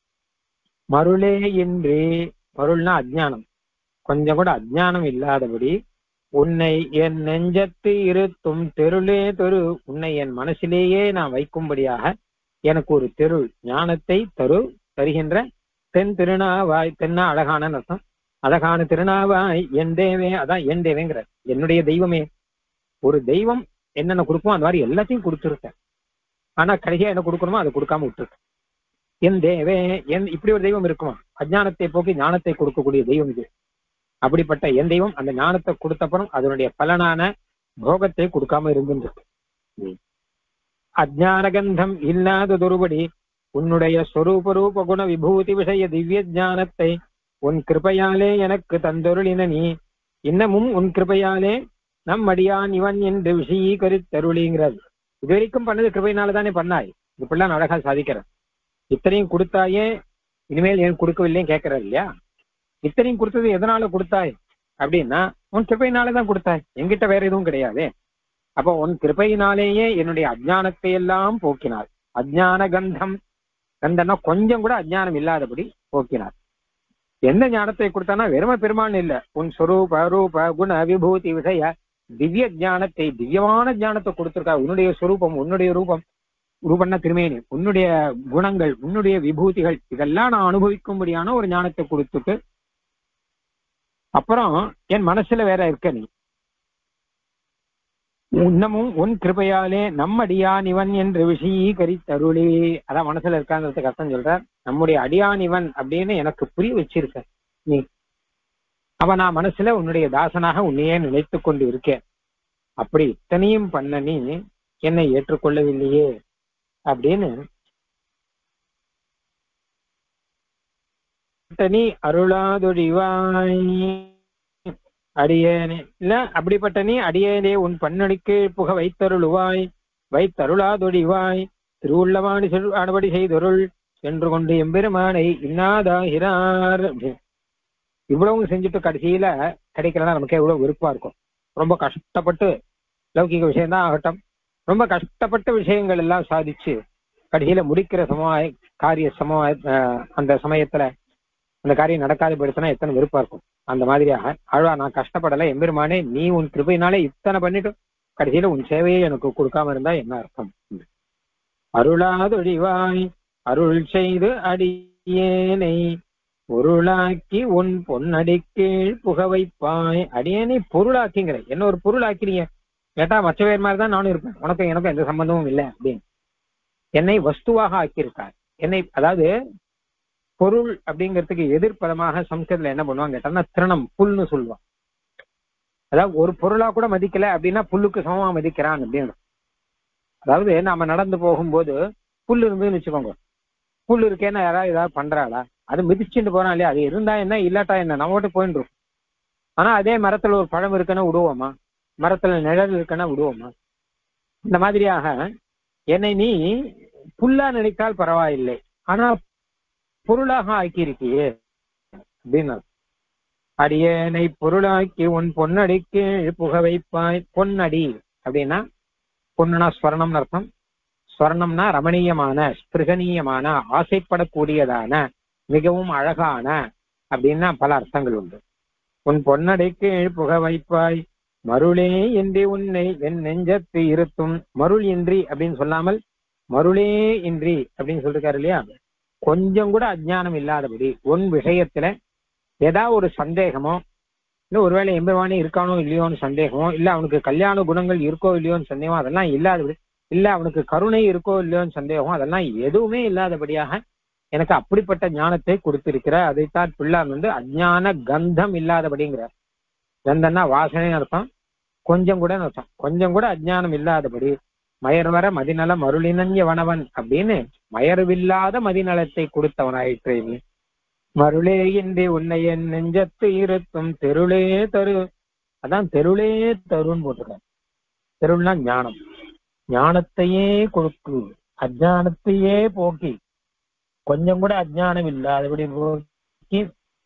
மருளே இன்றி, மருள்னா அஜ்ஞானம், கொஞ்சம் கூட அஜ்ஞானம் இல்லாதபடி உன்னை என் நெஞ்சத்து இருத்தும் தெருளே தெரு, உன்னை என் மனசிலேயே நான் வைக்கும்படியாக எனக்கு ஒரு தெரு ஞானத்தை தரு தருகின்ற தென் திருநாவாய். தென்னா அழகான அர்த்தம். அழகான திருநாவாய் என் தேவே, அதான் என் தேவேங்கிற என்னுடைய தெய்வமே. ஒரு தெய்வம் என்னென்ன கொடுக்கும் அந்த மாதிரி எல்லாத்தையும் கொடுத்துருக்கேன். ஆனா கடைசியா என்ன கொடுக்கணுமோ அதை கொடுக்காம விட்டுருக்கேன். என் தேவே, என் இப்படி ஒரு தெய்வம் இருக்குமா? அஞ்ஞானத்தை போக்கி ஞானத்தை கொடுக்கக்கூடிய தெய்வம் இது. அப்படிப்பட்ட என் தெய்வம் அந்த ஞானத்தை கொடுத்தப்பறம் அதனுடைய பலனான போகத்தை கொடுக்காம இருந்துருக்கு. அஜானகந்தம் இல்லாததொருபடி உன்னுடைய ஸ்வரூப ரூப குண விபூதி விஷய திவ்ய ஞானத்தை உன் கிருபையாலே எனக்கு தந்தொருளின நீ இன்னமும் உன் கிருபையாலே நம் அடியான் இவன் என்று விஷயீகரித்தருளிங்கிறது. இது வரைக்கும் பண்ணது கிருபையினாலதானே பண்ணாய், இப்படிலாம் அழகா சாதிக்கிற. இத்தனையும் கொடுத்தாயே, இனிமேல் ஏன் கொடுக்கவில்லைன்னு கேட்கற இல்லையா? இத்தனையும் கொடுத்தது எதனால கொடுத்தாய் அப்படின்னா உன் கிருபையினாலதான் கொடுத்தாய், என்கிட்ட வேற எதுவும் கிடையாது. அப்போ உன் கிருபையினாலேயே என்னுடைய அஜ்ஞானத்தை எல்லாம் போக்கினார். அஜ்ஞான கந்தம், கந்தம்னா கொஞ்சம் கூட அஜ்ஞானம் இல்லாதபடி போக்கினார். எந்த ஞானத்தை கொடுத்தானா வெறும பெருமான் இல்ல, உன் ஸ்வரூப ரூப குண விபூதி விஷய திவ்ய ஞானத்தை, திவ்யமான ஞானத்தை கொடுத்திருக்கா. உன்னுடைய ஸ்வரூபம், உன்னுடைய ரூபம், ரூபம்னா திருமேனி, உன்னுடைய குணங்கள், உன்னுடைய விபூதிகள், இதெல்லாம் நான் அனுபவிக்கும்படியான ஒரு ஞானத்தை கொடுத்துட்டு அப்புறம் என் மனசுல வேற இருக்க நீ இன்னமும் உன் கிருபையாலே நம்மடியான் இவன் என்று விஷயீகரித்தருளே. அதான் மனசுல இருக்காங்கிறதுக்கு அர்த்தம் சொல்ற. நம்முடைய அடியான் இவன் அப்படின்னு எனக்கு புரிய வச்சிருக்க நீ. அவ நான் மனசுல உன்னுடைய தாசனாக உன்னையே நினைத்து கொண்டு இருக்கேன். அப்படி இத்தனையும் பண்ண நீ என்னை ஏற்றுக்கொள்ளவில்லையே அப்படின்னு நீ அருளாதொழிவாய் அடியேனே இல்ல அப்படிப்பட்ட நீ அடியேனே உன் பன்னடிக்கு புக வைத்தருளுவாய் வைத்தருளாதொழிவாய் திருவுள்ளவாணி அனுபடி செய்தொருள் சென்று கொண்டு எம்பெருமானை இன்னாதாகிறார். இவ்வளவு செஞ்சுட்டு கடைசியில கிடைக்கலன்னா நமக்கு எவ்வளவு விருப்பா இருக்கும். ரொம்ப கஷ்டப்பட்டு லௌகிக விஷயம்தான் ஆகட்டும், ரொம்ப கஷ்டப்பட்ட விஷயங்கள் எல்லாம் சாதிச்சு கடைசியில முடிக்கிற சமவாய காரிய சமவாய அந்த சமயத்துல அந்த காரியம் நடக்காது போயிடுச்சுன்னா எத்தனை விருப்பம் இருக்கும். அந்த மாதிரியாக அழுவா நான் கஷ்டப்படலை எம்பெருமானே, நீ உன் கிருபையினாலே இத்தனை பண்ணிட்டு கடைசியில உன் சேவையை எனக்கு கொடுக்காம இருந்தா என்ன அர்த்தம்? அருளாதொழிவாய் அருள் செய்து அடியேனை பொருளாக்கி உன் பொன்னடிக்கீழ் புக வைப்பாய். அடியேனை பொருளாக்கிங்கிற, என்ன ஒரு பொருளாக்கிறீங்க கேட்டா மற்ற வேறு மாதிரிதான் நானும் இருப்பேன், உனக்கும் எனக்கும் எந்த சம்பந்தமும் இல்லை அப்படின்னு என்னை வஸ்துவாக ஆக்கியிருக்கார். என்னை அதாவது பொருள் அப்படிங்கிறதுக்கு எதிர்ப்பதமாக சம்ஸ்கிருதத்துல என்ன பண்ணுவாங்க கேட்டா திருணம், புல்னு சொல்லுவான். அதாவது ஒரு பொருளா கூட மதிக்கல அப்படின்னா புல்லுக்கு சமமா மதிக்கிறான் அப்படின்னு. அதாவது நாம நடந்து போகும்போது புல் இருந்துன்னு வச்சுக்கோங்க, புல் இருக்கேன்னா யாராவது ஏதாவது பண்றாளா, அது மிதிச்சுட்டு போறான் இல்லையா, அது இருந்தா என்ன இல்லாட்டா என்ன நம்ம மட்டும் போயிட்டு இருக்கும். ஆனா அதே மரத்துல ஒரு பழம் இருக்குன்னா விடுவோமா, மரத்துல நிழல் இருக்குன்னா விடுவோமா? இந்த மாதிரியாக என்னை நீ புல்லா நினைத்தால் பரவாயில்லை, ஆனா பொருளாக ஆக்கியிருக்கியே அப்படின்னு. அடியேனை பொருளாக்கி உன் பொன்னடிக்கு புக வைப்பாய். பொன்னடி அப்படின்னா பொண்ணுனா ஸ்வர்ணம்னு அர்த்தம். ஸ்வர்ணம்னா ரமணீயமான, ஸ்பிருகணீயமான, ஆசைப்படக்கூடியதான, மிகவும் அழகான அப்படின்னா பல அர்த்தங்கள் உண்டு. உன் பொன்னடிக்கு புக வைப்பாய் மருளே இன்றி உன்னை என் நெஞ்சத்து இருத்தும். மருள் இன்றி அப்படின்னு சொல்லாமல் மருளே இன்றி அப்படின்னு சொல்லிருக்காரு இல்லையா. கொஞ்சம் கூட அஜ்ஞானம் இல்லாதபடி உன் விஷயத்துல ஏதாவது ஒரு சந்தேகமோ, இல்லை ஒருவேளை எம்பெருமானே இருக்கானோ இல்லையோன்னு சந்தேகமோ, இல்ல அவனுக்கு கல்யாண குணங்கள் இருக்கோ இல்லையோன்னு சந்தேகம், அதெல்லாம் இல்லாதபடி, இல்ல அவனுக்கு கருணை இருக்கோ இல்லையோன்னு சந்தேகம், அதெல்லாம் எதுவுமே இல்லாதபடியாக எனக்கு அப்படிப்பட்ட ஞானத்தை கொடுத்திருக்கிற. அதைத்தான் பிள்ளார் வந்து அஜ்ஞான கந்தம் இல்லாதபடிங்கிற. கந்தம்னா வாசனை அர்த்தம், கொஞ்சம் கூட அர்த்தம். கொஞ்சம் கூட அஜ்ஞானம் இல்லாதபடி மயர் வர மதிநல மருளினஞ்ச வனவன் அப்படின்னு மயர்வில்லாத மதிநலத்தை கொடுத்தவனாயிற்றே நீ. மருளே இன்றி உன்னை என் நெஞ்சத்து இருத்தும் தெருளே தரு. அதான் தெருளே தருன்னு போட்டிருக்க. தெருள்னா ஞானம், ஞானத்தையே கொடுக்கு, அஜ்ஞானத்தையே போக்கி, கொஞ்சம் கூட அஜ்ஞானம் இல்லாதபடி போக்கி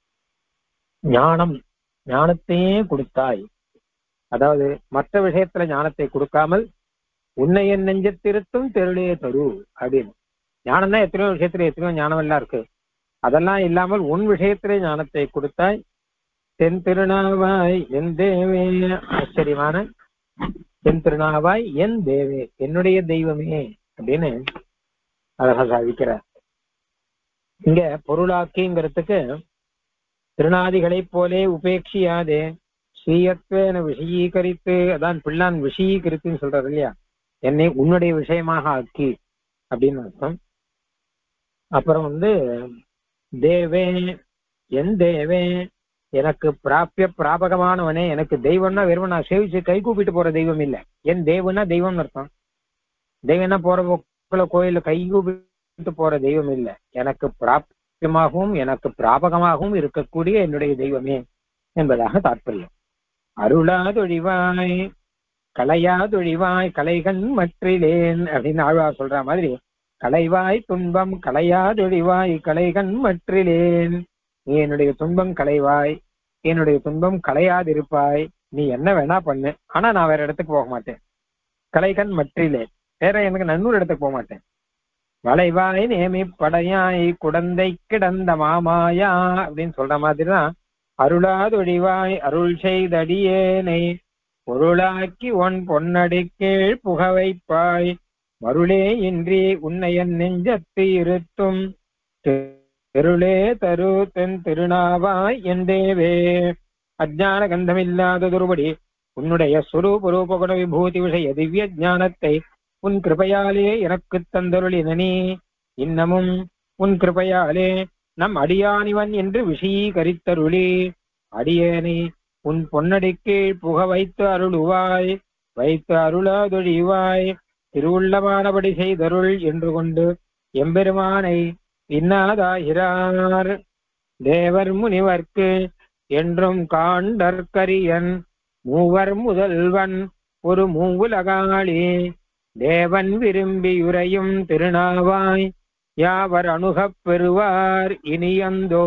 ஞானம், ஞானத்தையே கொடுத்தாய். அதாவது மற்ற விஷயத்துல ஞானத்தை கொடுக்காமல் உன்னை என் நெஞ்சத்திருத்தும் தெருளே தரு அப்படின்னு. ஞானம் தான் எத்தனையோ விஷயத்துல எத்தனையோ ஞானம் எல்லாம் இருக்கு, அதெல்லாம் இல்லாமல் உன் விஷயத்திலே ஞானத்தை கொடுத்தாய். தென் திருநாவாய் என் தேவே, ஆச்சரியமான தென் திருநாவாய் என் தேவே, என்னுடைய தெய்வமே அப்படின்னு அழகா சாதிக்கிறார். இங்க பொருளாக்கிங்கிறதுக்கு திருநாதிகளை போலே உபேட்சியாதே ஸ்ரீயத்வேன விஷயீகரித்து, அதான் பிள்ளான் விஷயீகரித்துன்னு சொல்றாரு இல்லையா, என்னை உன்னுடைய விஷயமாக ஆக்கி அப்படின்னு அர்த்தம். அப்புறம் வந்து தேவே என் தேவே, எனக்கு பிராபிய பிராபகமானவனே, எனக்கு தெய்வம்னா வெறும் நான் சேவிச்சு கை கூப்பிட்டு போற தெய்வம் இல்லை, என் தேவனா தெய்வம்னு அர்த்தம். தெய்வம்னா போற போக்குல கோயில கைகூப்பிட்டு போற தெய்வம் இல்லை, எனக்கு பிராப்தியமாகவும் எனக்கு பிராபகமாகவும் இருக்கக்கூடிய என்னுடைய தெய்வமே என்பதாக தாற்பயம். அருளாதொழிவாய் கலையாதொழிவாய் கலைகண் மற்றிலேன் அப்படின்னு ஆழ்வார் சொல்ற மாதிரி, கலைவாய் துன்பம் கலையாதொழிவாய் கலைகண் மற்றிலேன். நீ என்னுடைய துன்பம் கலைவாய், என்னுடைய துன்பம் கலையாதிருப்பாய். நீ என்ன வேணா பண்ணு, ஆனா நான் வேற இடத்துக்கு போக மாட்டேன். கலைகண் மற்றிலே, வேற எனக்கு நன்னூறு இடத்துக்கு போக மாட்டேன். வளைவாய் நேமி படையாய் குடந்தை கிடந்த மாமாயா அப்படின்னு சொல்ற மாதிரிதான், அருளாதொழிவாய் அருள் செய்தடியேனை பொருளாக்கி ஒன் பொன்னடி கீழ் புக வைப்பாய். மருளே இன்றி உன்னையன் நெஞ்சத்து இருத்தும் தெருளே தரு தென் திருநாவாய் என்றேவே. அஜ்ஞான கந்தமில்லாததொருபடி உன்னுடைய சுரூப ரூபகுண விபூதி விஷய திவ்ய ஞானத்தை உன் கிருபையாலே எனக்கு தந்தருளினி. இன்னமும் உன் கிருபையாலே நம் அடியானிவன் என்று விஷயீகரித்தருளி அடியேனை உன் பொன்னடிக்கு புக வைத்து அருளுவாய். வைத்து அருளாதொழிவாய் திருவுள்ளமானபடி செய்தருள் என்று கொண்டு எம்பெருமானை இன்னாதாகிறார். தேவர் முனிவர்க்கு என்றும் காண்டற்கரியன் மூவர் முதல்வன் ஒரு மூவுலகாளி. தேவன் விரும்பியுரையும் திருநாவாய் யாவர் அணுகப் பெறுவார் இனியந்தோ.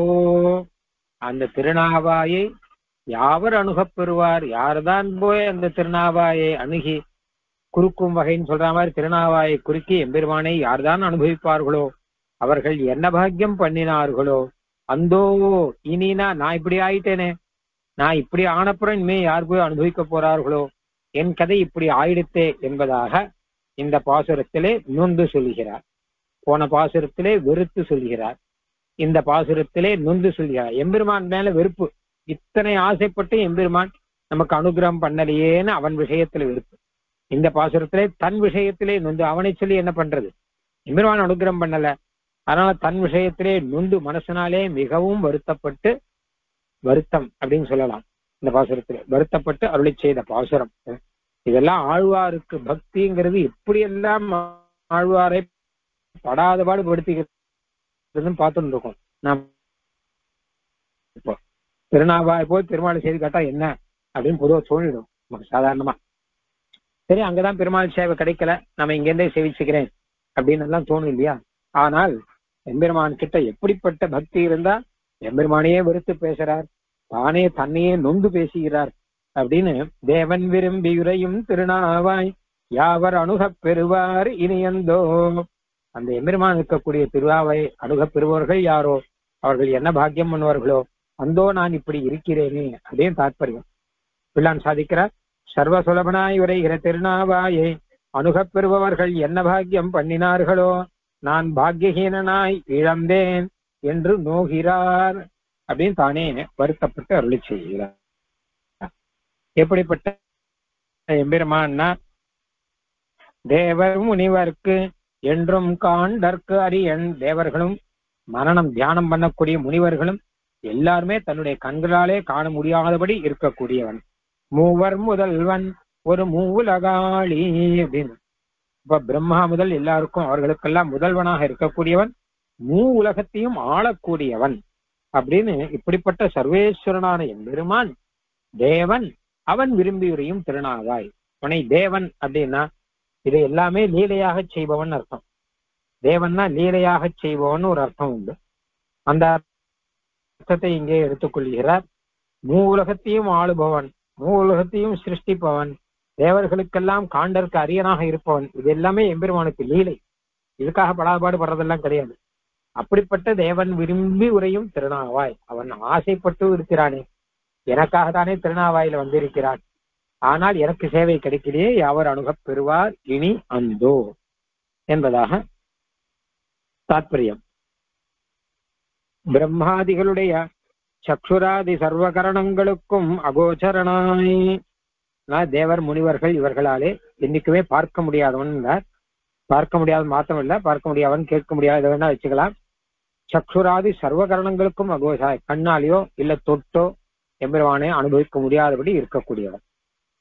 அந்த திருநாவாயை யாவர் அணுகப் பெறுவார், யார்தான் போய் அந்த திருநாவாயை அணுகி குறுக்கும் வகைன்னு சொல்ற மாதிரி திருநாவாயை குறுக்கி எம்பெருமானை யார்தான் அனுபவிப்பார்களோ அவர்கள் என்ன பாக்கியம் பண்ணினார்களோ. அந்தோ இனினா நான் இப்படி ஆயிட்டேனே, நான் இப்படி ஆனப்புறம் இனிமே யார் போய் அனுபவிக்க போறார்களோ, என் கதை இப்படி ஆயிடுத்தே என்பதாக இந்த பாசுரத்திலே நொந்து சொல்கிறார். போன பாசுரத்திலே வெறுத்து சொல்கிறார், இந்த பாசுரத்திலே நொந்து சொல்கிறார். எம்பெருமான் மேல வெறுப்பு, இத்தனை ஆசைப்பட்டு எம்பெருமான் நமக்கு அனுகிரகம் பண்ணலையேன்னு அவன் விஷயத்துல வெறுப்பு. இந்த பாசுரத்திலே தன் விஷயத்திலே நொந்து, அவனை சொல்லி என்ன பண்றது, எம்பெருமான் அனுகிரகம் பண்ணல, அதனால தன் விஷயத்திலே நொந்து மனசனாலே மிகவும் வருத்தப்பட்டு, வருத்தம் அப்படின்னு சொல்லலாம் இந்த பாசுரத்திலே, வருத்தப்பட்டு அருளி செய்த பாசுரம். இதெல்லாம் ஆழ்வாருக்கு பக்திங்கிறது எப்படியெல்லாம் ஆழ்வாரை படாத பாடு படுத்திக்கிறதுன்னு பார்த்துட்டு இருக்கோம். நாம் இப்போ திருநாவாய் போய் பெருமாள் செய்தி கேட்டா என்ன அப்படின்னு பொதுவாக தோணிடும் நமக்கு சாதாரணமா. சரி, அங்கதான் பெருமாள் சேவை கிடைக்கல, நம்ம இங்கேருந்தே சேவிச்சுக்கிறேன் அப்படின்னு எல்லாம் தோணும் இல்லையா? ஆனால் எம்பெருமான் கிட்ட எப்படிப்பட்ட பக்தி இருந்தா எம்பெருமானையே வெறுத்து பேசுறார், தானே தன்னையே நொந்து பேசுகிறார் அப்படின்னு. தேவன் விரும்பி உரையும் திருநாவாய் யாவர் அணுகப் பெறுவார் இனியந்தோ. அந்த எம்பெருமான் இருக்கக்கூடிய திருவாவை அணுகப் பெறுபவர்கள் யாரோ அவர்கள் என்ன பாக்கியம் பண்ணுவார்களோ. அந்தோ நான் இப்படி இருக்கிறேனே அப்படின்னு தாற்பயம். பிள்ளான் சாதிக்கிறார், சர்வ சுலபனாய் உரைகிற திருநாவாயை அணுகப் பெறுபவர்கள் என்ன பாக்கியம் பண்ணினார்களோ, நான் பாக்கியஹீனனாய் இழந்தேன் என்று நோகிறார் அப்படின்னு தானே வருத்தப்பட்டு அருளி செய்கிறார். எப்படிப்பட்ட எம்பெருமான்னா, தேவர் முனிவர்க்கு என்றும் காண்டற்கு அரியன். தேவர்களும் மரணம் தியானம் பண்ணக்கூடிய முனிவர்களும் எல்லாருமே தன்னுடைய கண்களாலே காண முடியாதபடி இருக்கக்கூடியவன். மூவர் முதல்வன் ஒரு மூவுலகாளி அப்படின்னு. இப்ப பிரம்மா முதல் எல்லாருக்கும் அவர்களுக்கெல்லாம் முதல்வனாக இருக்கக்கூடியவன், மூ உலகத்தையும் ஆளக்கூடியவன் அப்படின்னு. இப்படிப்பட்ட சர்வேஸ்வரனான எம்பெருமான் தேவன், அவன் விரும்பியுரையும் திருநாவாய். உனை தேவன் அப்படின்னா இதை எல்லாமே லீலையாக செய்பவன் அர்த்தம். தேவன்னா லீலையாக செய்பவன் ஒரு அர்த்தம் உண்டு. அந்த அர்த்தத்தை இங்கே எடுத்துக்கொள்கிறார். மூ உலகத்தையும் ஆளுபவன், மூ உலகத்தையும் சிருஷ்டிப்பவன், தேவர்களுக்கெல்லாம் காண்டற்கு அரியனாக இருப்பவன், இது எல்லாமே எம்பெருமானுக்கு லீலை. இதுக்காக படாபாடு படுறதெல்லாம் கிடையாது. அப்படிப்பட்ட தேவன் விரும்பி உரையும் திருநாவாய். அவன் ஆசைப்பட்டு இருக்கிறானே, எனக்காக தானே திருநாவாயில வந்திருக்கிறான், ஆனால் எனக்கு சேவை கிடைக்கலையே, யாவர் அணுகப் பெறுவார் இனி அந்தோ என்பதாக தாத்பரியம். பிரம்மாதிகளுடைய சக்ஷுராதி சர்வகரணங்களுக்கும் அகோச்சரணாய். தேவர் முனிவர்கள் இவர்களாலே என்னைக்குமே பார்க்க முடியாதவன், பார்க்க முடியாத மாத்திரம் இல்ல, பார்க்க முடியாதவன், கேட்க முடியாத வேணா வச்சுக்கலாம். சக்ஷுராதி சர்வகரணங்களுக்கும் அகோசாய், கண்ணாலேயோ இல்ல தொட்டோ எம்பெருமானே அனுபவிக்க முடியாதபடி இருக்கக்கூடியவன்.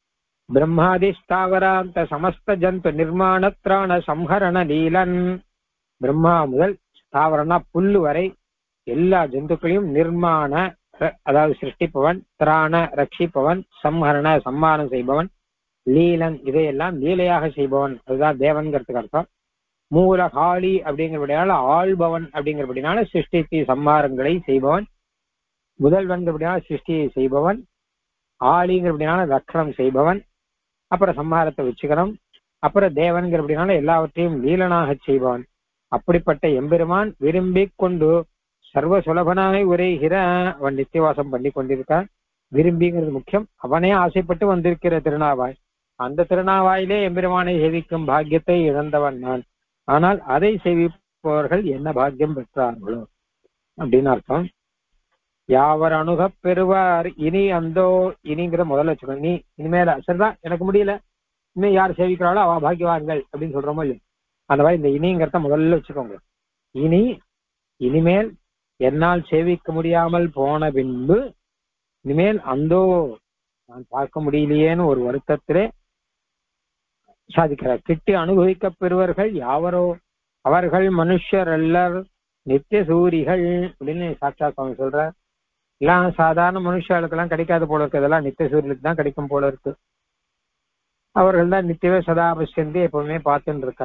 பிரம்மாதி ஸ்தாவராந்த சமஸ்த ஜந்து நிர்மாணத்ராண சம்ஹரண லீலன். பிரம்மா முதல் ஸ்தாவரனா புல்லு வரை எல்லா ஜந்துக்களையும் நிர்மாண, அதாவது சிருஷ்டிப்பவன், திராண ரட்சிப்பவன், சம்ஹரண சம்மானம் செய்பவன், லீலன் இதையெல்லாம் லீலையாக செய்பவன், அதுதான் தேவன்கிறதுக்கு அர்த்தம். மூலகாளி அப்படிங்கிறபடினால ஆள்பவன் அப்படிங்கிறபடினால சிருஷ்டிக்கு சம்மாரங்களை செய்பவன். முதல்வன்கிறபடினால சிருஷ்டியை செய்பவன். ஆளிங்கிறபடினால ரக்ஷணம் செய்பவன். அப்புறம் சம்ஹாரத்தை வச்சுக்கணும். அப்புறம் தேவன்கிறபடினால எல்லாவற்றையும் லீலனாக செய்பவன். அப்படிப்பட்ட எம்பெருமான் விரும்பி கொண்டு சர்வ சுலபனாய் உரைகிற அவன் நித்தியவாசம் பண்ணி கொண்டிருக்கான். விரும்பிங்கிறது முக்கியம். அவனே ஆசைப்பட்டு வந்திருக்கிற திருநாவாய். அந்த திருநாவாயிலே எம்பெருமானை சேவிக்கும் பாக்கியத்தை இழந்தவன் நான். ஆனால் அதை சேவிப்பவர்கள் என்ன பாக்கியம் பெற்றார்களோ அப்படின்னு அர்த்தம். யாவர் அணுக பெறுவார் இனி அந்தோ. இனிங்கிற முதல்ல வச்சுக்கணும். நீ இனிமேல சரிதான் எனக்கு முடியல, இனிமே யார் சேவிக்கிறாளோ அவ பாக்கியவான்கள் அப்படின்னு சொல்றோமோ இல்லையோ, அந்த மாதிரி இந்த இனிங்கிறத முதல்ல வச்சுக்கோங்க. இனி இனிமேல் என்னால் சேவிக்க முடியாமல் போன பின்பு இனிமேல் அந்தோ நான் பார்க்க முடியலையேன்னு ஒரு வருத்தத்திலே சாதிக்கிறார். கிட்டி அனுபவிக்க பெறுவர்கள் யாவரோ அவர்கள் மனுஷர் அல்லர் நித்திய சூரிகள் அப்படின்னு சாட்சா சுவாமி சொல்ற. எல்லாம் சாதாரண மனுஷர்களுக்கெல்லாம் கிடைக்காது போல இருக்கு, இதெல்லாம் நித்திய சூரியனுக்கு தான் கிடைக்கும் போல இருக்கு. அவர்கள் தான் நித்தியவே சதாபஷ்யந்தி எப்பவுமே பார்த்துட்டு இருக்கா.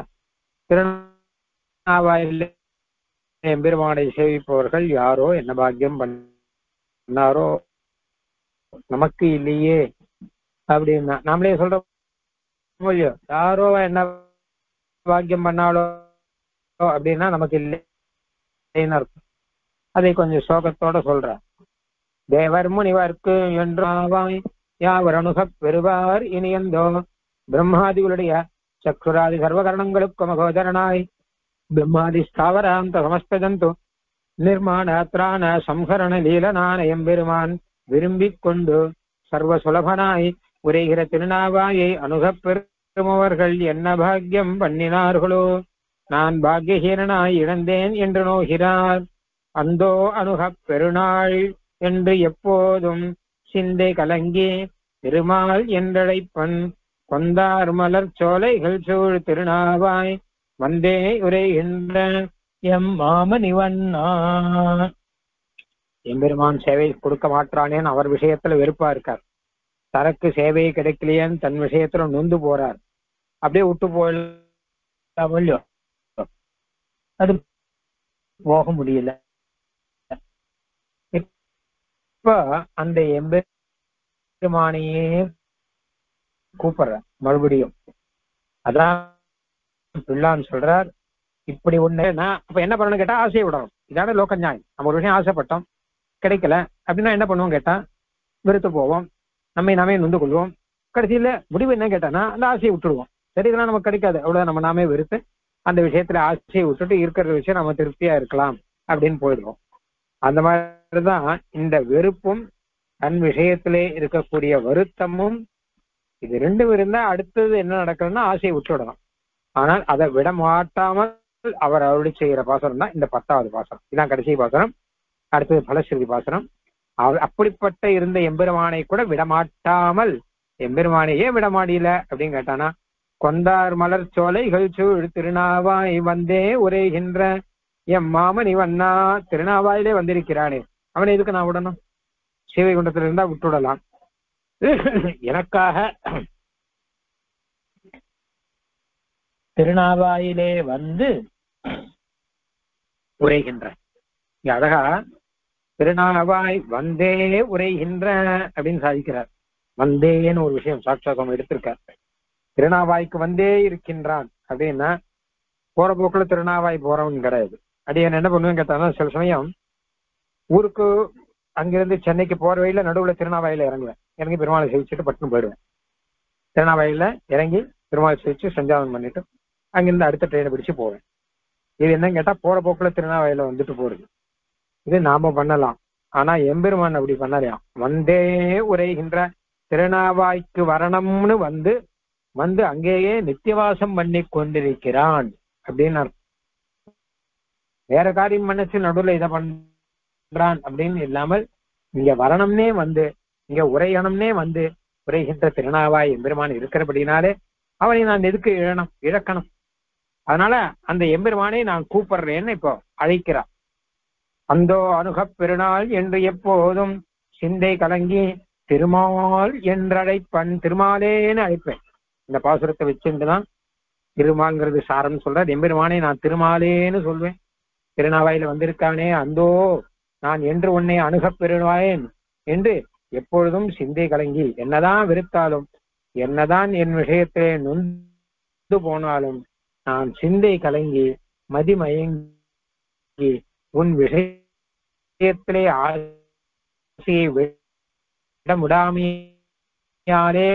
திருநாவாயில் எம்பெருமானை சேவிப்பவர்கள் யாரோ என்ன பாக்கியம் பண்ணாரோ நமக்கு இல்லையே அப்படின்னா நாமளே சொல்றோம் இல்லையோ. யாரோ என்ன பாக்கியம் பண்ணாலோ அப்படின்னா நமக்கு இல்லைன்னு அர்த்தம். அதை கொஞ்சம் சோகத்தோட சொல்ற. தேவர் முனிவர்க்கு என்றாவாய் யாவர் அணுகப் பெறுவார் இனியந்தோ. பிரம்மாதிகளுடைய சக்ஷுராதி சர்வகரணங்களுக்கு மகோதரனாய் பிரம்மாதி ஸ்தாவராந்த சமஸ்த ஜந்து நிர்மாண திராண சம்ஹரண லீலனான எம்பெருமான் விரும்பிக் கொண்டு சர்வ சுலபனாய் உரைகிற திருநாவாயை அணுகப் பெறுமவர்கள் என்ன பாக்கியம் பண்ணினார்களோ. நான் பாக்கியஹீனனாய் இழந்தேன் என்று நோகிறார். அந்தோ அணுகப் பெருநாள் என்று எப்போதும் சிந்தை கலங்கி திருமால் என்றழைப்பன் கொந்தார் மலர் சோலைகள் சூழ் திருநாவாய் வந்தே உரைகின்ற எம் மாமனிவண்ணா. எம்பெருமான் சேவை கொடுக்க மாட்டானேன்னு அவர் விஷயத்துல வெறுப்பா இருக்கார். தனக்கு சேவை கிடைக்கலையேன்னு தன் விஷயத்துல நொந்து போறார். அப்படியே விட்டு போயில்லையோ, அது போக முடியல. இப்ப அந்த எம்பெருமானையே கூப்பிடுற மறுபடியும். அதான் பிள்ளான்னு சொல்றார். இப்படி ஒண்ணு நான் அப்ப என்ன பண்ணணும் கேட்டா ஆசையை விடணும். இதான லோக நியாயம். நம்ம ஒரு விஷயம் ஆசைப்பட்டோம் கிடைக்கல அப்படின்னா என்ன பண்ணுவோம் கேட்டா வெறுத்து போவோம், நம்மை நாமே நொந்து கொள்வோம். கடைசியில முடிவு என்ன கேட்டானா அந்த ஆசையை விட்டுடுவோம். சரி இதெல்லாம் நமக்கு கிடைக்காது அவ்வளவு நம்ம நாமே வெறுத்து அந்த விஷயத்துல ஆசையை விட்டுட்டு இருக்கிற விஷயம் நம்ம திருப்தியா இருக்கலாம் அப்படின்னு போயிடுவோம். அந்த மாதிரிதான் இந்த வெறுப்பும் தன் விஷயத்திலே இருக்கக்கூடிய வருத்தமும் இது ரெண்டும் இருந்தா அடுத்தது என்ன நடக்குதுன்னா ஆசையை விட்டுவிடணும். ஆனால் அதை விட மாட்டாமல் அவர் அருளி செய்கிற பாசனம் தான் இந்த பத்தாவது பாசனம். இதான் கடைசி பாசனம். அடுத்தது பலஸ்ருதி பாசனம். அப்படிப்பட்ட இருந்த எம்பெருமானை கூட விடமாட்டாமல் எம்பெருமானையே விடமாடியில அப்படின்னு கேட்டானா கொந்தார் மலர் சோலைகள் சூழ் திருநாவாய் வந்தே உரைகின்ற எம் மாமன் இவன்னா. திருநாவாயிலே வந்திருக்கிறானே அவனை எதுக்கு நான் விடணும்? சீவை குண்டத்துல இருந்தா விட்டுவிடலாம். எனக்காக திருநாவாயிலே வந்து உரைகின்ற அழகா திருநாவாய் வந்தே உரைகின்ற அப்படின்னு சாதிக்கிறார். வந்தேன்னு ஒரு விஷயம் சாட்சாகம் எடுத்திருக்கார். திருநாவாய்க்கு வந்தே இருக்கின்றான் அப்படின்னா போற போக்குல திருநாவாய் போறவன் கிடையாது. அடியன் என்ன பண்ணுவேன் கேட்டானா சில சமயம் ஊருக்கு அங்கிருந்து சென்னைக்கு போற வழியில நடுவுல திருநாவாயில இறங்குவேன். இறங்கி பெருமாளை சேவிச்சுட்டு பட்டுன்னு போயிடுவேன். திருநாவாயில இறங்கி பெருமாளை சேவிச்சு சஞ்சாவனம் பண்ணிட்டு அங்கிருந்து அடுத்த ட்ரெயினை பிடிச்சு போவேன். இது என்னன்னு கேட்டா போற போக்குல திருநாவாயில வந்துட்டு போறது. இது நாம பண்ணலாம். ஆனா எம்பெருமான் அப்படி பண்ணலையாம். வந்தே உரைகின்ற திருநாவாய்க்கு வரணம்னு வந்து வந்து அங்கேயே நித்தியவாசம் பண்ணி கொண்டிருக்கிறான் அப்படின்னு அர்த்தம். வேற காரியம் மனசு நடுவுல இதை பண்றான் அப்படின்னு இல்லாமல் இங்க வரணும்னே வந்து இங்க உரையணும்னே வந்து உரைகின்ற திருநாவாய் எம்பெருமான் இருக்கிறபடினாலே அவனை நான் எதுக்கு இழணும் இழக்கணும். அதனால அந்த எம்பெருமானை நான் கூப்பிடுறேன்னு இப்போ அழைக்கிறார். அந்தோ அணுகப் பெருநாள் என்று எப்போதும் சிந்தை கலங்கி திருமால் என்றழைப்பன், திருமாலேன்னு அழைப்பேன். இந்த பாசுரத்தை வச்சுட்டுதான் திருமால்ங்கிறது சாரம்னு சொல்ற எம்பெருமானை நான் திருமாலேன்னு சொல்வேன். திருநாவாயில வந்திருக்கானே அந்தோ நான் என்று உன்னை அணுகப் பெறுவாயேன் என்று எப்பொழுதும் சிந்தை கலங்கி, என்னதான் வெறுத்தாலும் என்னதான் என் விஷயத்திலே நொந்து போனாலும் நான் சிந்தை கலங்கி மதிமயங்கி உன் விஷயத்திலே ஆசையை விட முடாமையாலே